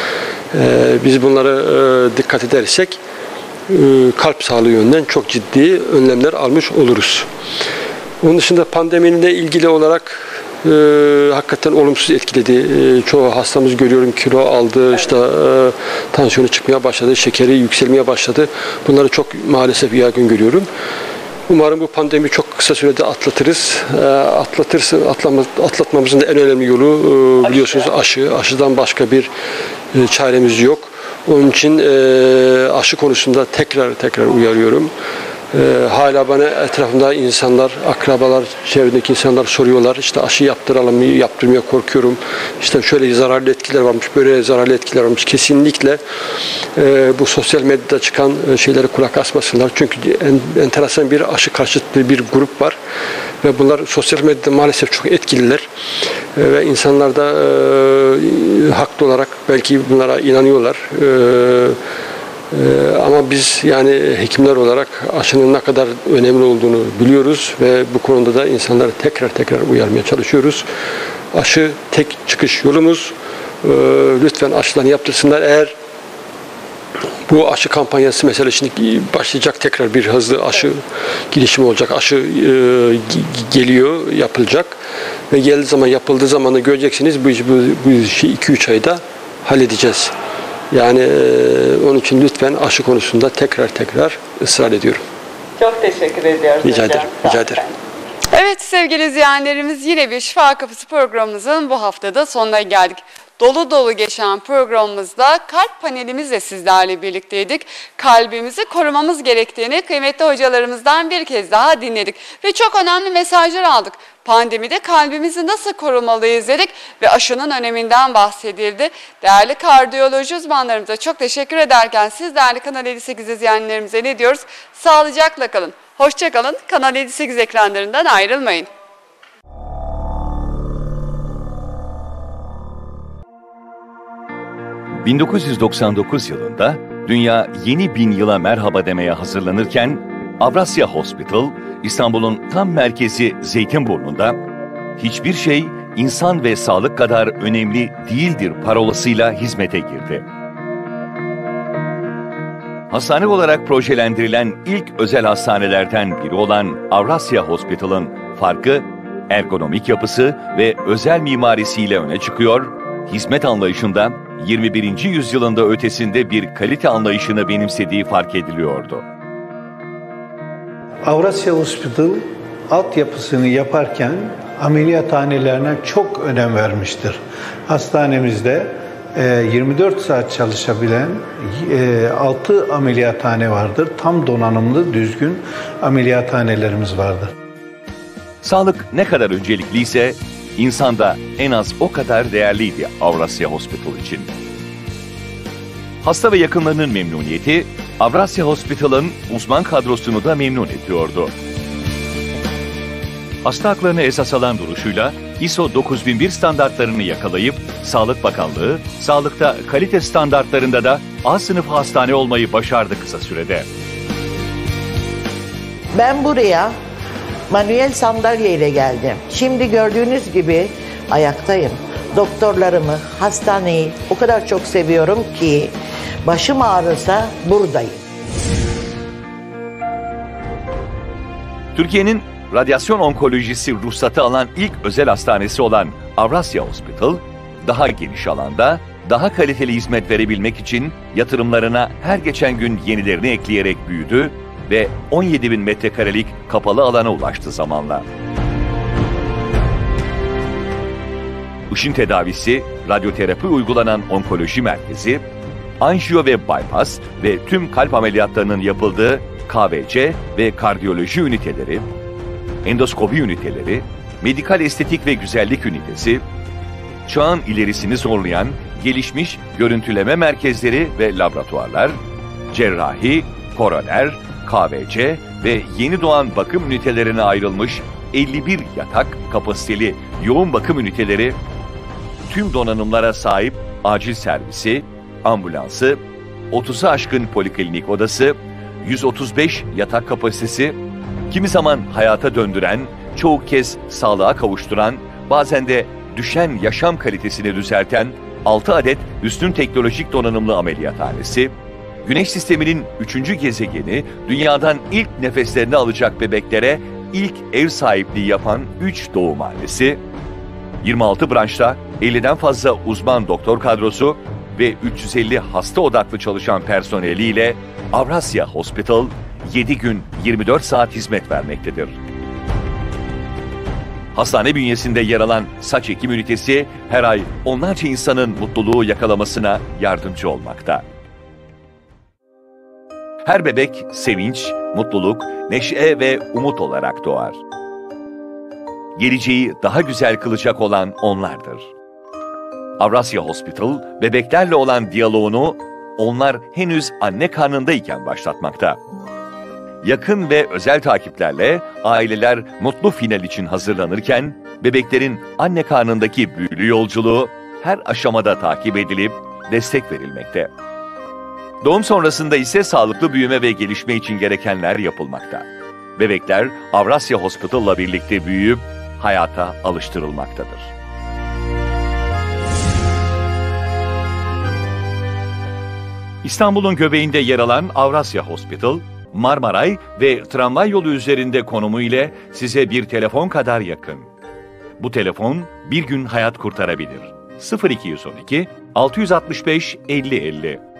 Biz bunlara dikkat edersek kalp sağlığı yönünden çok ciddi önlemler almış oluruz. Onun dışında pandemiyle ilgili olarak e, hakikaten olumsuz etkiledi. E, çoğu hastamız görüyorum kilo aldı, işte e, tansiyonu çıkmaya başladı, şekeri yükselmeye başladı. Bunları çok maalesef yaygın görüyorum. Umarım bu pandemi çok kısa sürede atlatırız. E, atlatırsın, atlama, atlatmamızın da en önemli yolu e, biliyorsunuz aşı. Aşıdan başka bir e, çaremiz yok. Onun için e, aşı konusunda tekrar tekrar uyarıyorum. Ee, hala bana etrafımda insanlar, akrabalar, çevredeki insanlar soruyorlar. İşte aşı yaptıralım mı, yaptırmaya korkuyorum. İşte şöyle zararlı etkiler varmış, böyle zararlı etkiler varmış. Kesinlikle e, bu sosyal medyada çıkan şeylere kulak asmasınlar. Çünkü en, enteresan bir aşı karşıtı bir grup var. Ve bunlar sosyal medyada maalesef çok etkililer. E, ve insanlar da e, haklı olarak belki bunlara inanıyorlar. E, Ee, ama biz yani hekimler olarak aşının ne kadar önemli olduğunu biliyoruz ve bu konuda da insanları tekrar tekrar uyarmaya çalışıyoruz. Aşı tek çıkış yolumuz. Ee, lütfen aşılarını yaptırsınlar. Eğer bu aşı kampanyası mesela şimdi başlayacak, tekrar bir hızlı aşı girişimi olacak. Aşı e, geliyor, yapılacak ve geldiği zaman, yapıldığı zaman da göreceksiniz bu, bu, bu işi iki üç ayda halledeceğiz. Yani e, onun için lütfen aşı konusunda tekrar tekrar ısrar ediyorum. Çok teşekkür ediyoruz. Rica ederim. Rica ederim. Evet sevgili izleyenlerimiz, yine bir Şifa Kapısı programımızın bu haftada sonuna geldik. Dolu dolu geçen programımızda kalp panelimizle sizlerle birlikteydik. Kalbimizi korumamız gerektiğini kıymetli hocalarımızdan bir kez daha dinledik. Ve çok önemli mesajlar aldık. Pandemide kalbimizi nasıl korumalıyız dedik ve aşının öneminden bahsedildi. Değerli kardiyoloji uzmanlarımıza çok teşekkür ederken siz değerli Kanal elli sekiz izleyenlerimize ne diyoruz? Sağlıcakla kalın, hoşça kalın, Kanal elli sekiz ekranlarından ayrılmayın. bin dokuz yüz doksan dokuz yılında dünya yeni bin yıla merhaba demeye hazırlanırken Avrasya Hospital, İstanbul'un tam merkezi Zeytinburnu'nda hiçbir şey insan ve sağlık kadar önemli değildir parolasıyla hizmete girdi. Hastane olarak projelendirilen ilk özel hastanelerden biri olan Avrasya Hospital'ın farkı, ergonomik yapısı ve özel mimarisiyle öne çıkıyor, hizmet anlayışında yirmi birinci yüzyılında ötesinde bir kalite anlayışını benimsediği fark ediliyordu. Avrasya Hospital altyapısını yaparken ameliyathanelerine çok önem vermiştir. Hastanemizde yirmi dört saat çalışabilen altı ameliyathane vardır. Tam donanımlı, düzgün ameliyathanelerimiz vardır. Sağlık ne kadar öncelikliyse, İnsan da en az o kadar değerliydi Avrasya Hospital için. Hasta ve yakınlarının memnuniyeti, Avrasya Hospital'ın uzman kadrosunu da memnun ediyordu. Hasta haklarını esas alan duruşuyla I S O dokuz bin bir standartlarını yakalayıp, Sağlık Bakanlığı, sağlıkta kalite standartlarında da A sınıfı hastane olmayı başardı kısa sürede. Ben buraya Manuel sandalyeyle geldim. Şimdi gördüğünüz gibi ayaktayım. Doktorlarımı, hastaneyi o kadar çok seviyorum ki başım ağrırsa buradayım. Türkiye'nin radyasyon onkolojisi ruhsatı alan ilk özel hastanesi olan Avrasya Hospital, daha geniş alanda, daha kaliteli hizmet verebilmek için yatırımlarına her geçen gün yenilerini ekleyerek büyüdü ve on yedi bin metrekarelik kapalı alana ulaştı zamanla. Işın tedavisi, radyoterapi uygulanan onkoloji merkezi, anjiyo ve bypass ve tüm kalp ameliyatlarının yapıldığı K V C ve kardiyoloji üniteleri, endoskopi üniteleri, medikal estetik ve güzellik ünitesi, çağın ilerisini zorlayan gelişmiş görüntüleme merkezleri ve laboratuvarlar, cerrahi, koroner, K V C ve yeni doğan bakım ünitelerine ayrılmış elli bir yatak kapasiteli yoğun bakım üniteleri, tüm donanımlara sahip acil servisi, ambulansı, otuzu aşkın poliklinik odası, yüz otuz beş yatak kapasitesi, kimi zaman hayata döndüren, çoğu kez sağlığa kavuşturan, bazen de düşen yaşam kalitesini düzelten altı adet üstün teknolojik donanımlı ameliyathanesi, Güneş sisteminin üçüncü gezegeni, dünyadan ilk nefeslerini alacak bebeklere ilk ev sahipliği yapan üç doğumhanesi, yirmi altı branşta elliden fazla uzman doktor kadrosu ve üç yüz elli hasta odaklı çalışan personeliyle Avrasya Hospital yedi gün yirmi dört saat hizmet vermektedir. Hastane bünyesinde yer alan saç ekim ünitesi her ay onlarca insanın mutluluğu yakalamasına yardımcı olmakta. Her bebek sevinç, mutluluk, neşe ve umut olarak doğar. Geleceği daha güzel kılacak olan onlardır. Avrasya Hospital, bebeklerle olan diyaloğunu onlar henüz anne karnındayken başlatmakta. Yakın ve özel takiplerle aileler mutlu final için hazırlanırken, bebeklerin anne karnındaki büyülü yolculuğu her aşamada takip edilip destek verilmekte. Doğum sonrasında ise sağlıklı büyüme ve gelişme için gerekenler yapılmakta. Bebekler Avrasya Hospital'la birlikte büyüyüp hayata alıştırılmaktadır. İstanbul'un göbeğinde yer alan Avrasya Hospital, Marmaray ve tramvay yolu üzerinde konumu ile size bir telefon kadar yakın. Bu telefon bir gün hayat kurtarabilir. sıfır iki on iki altı altı beş elli elli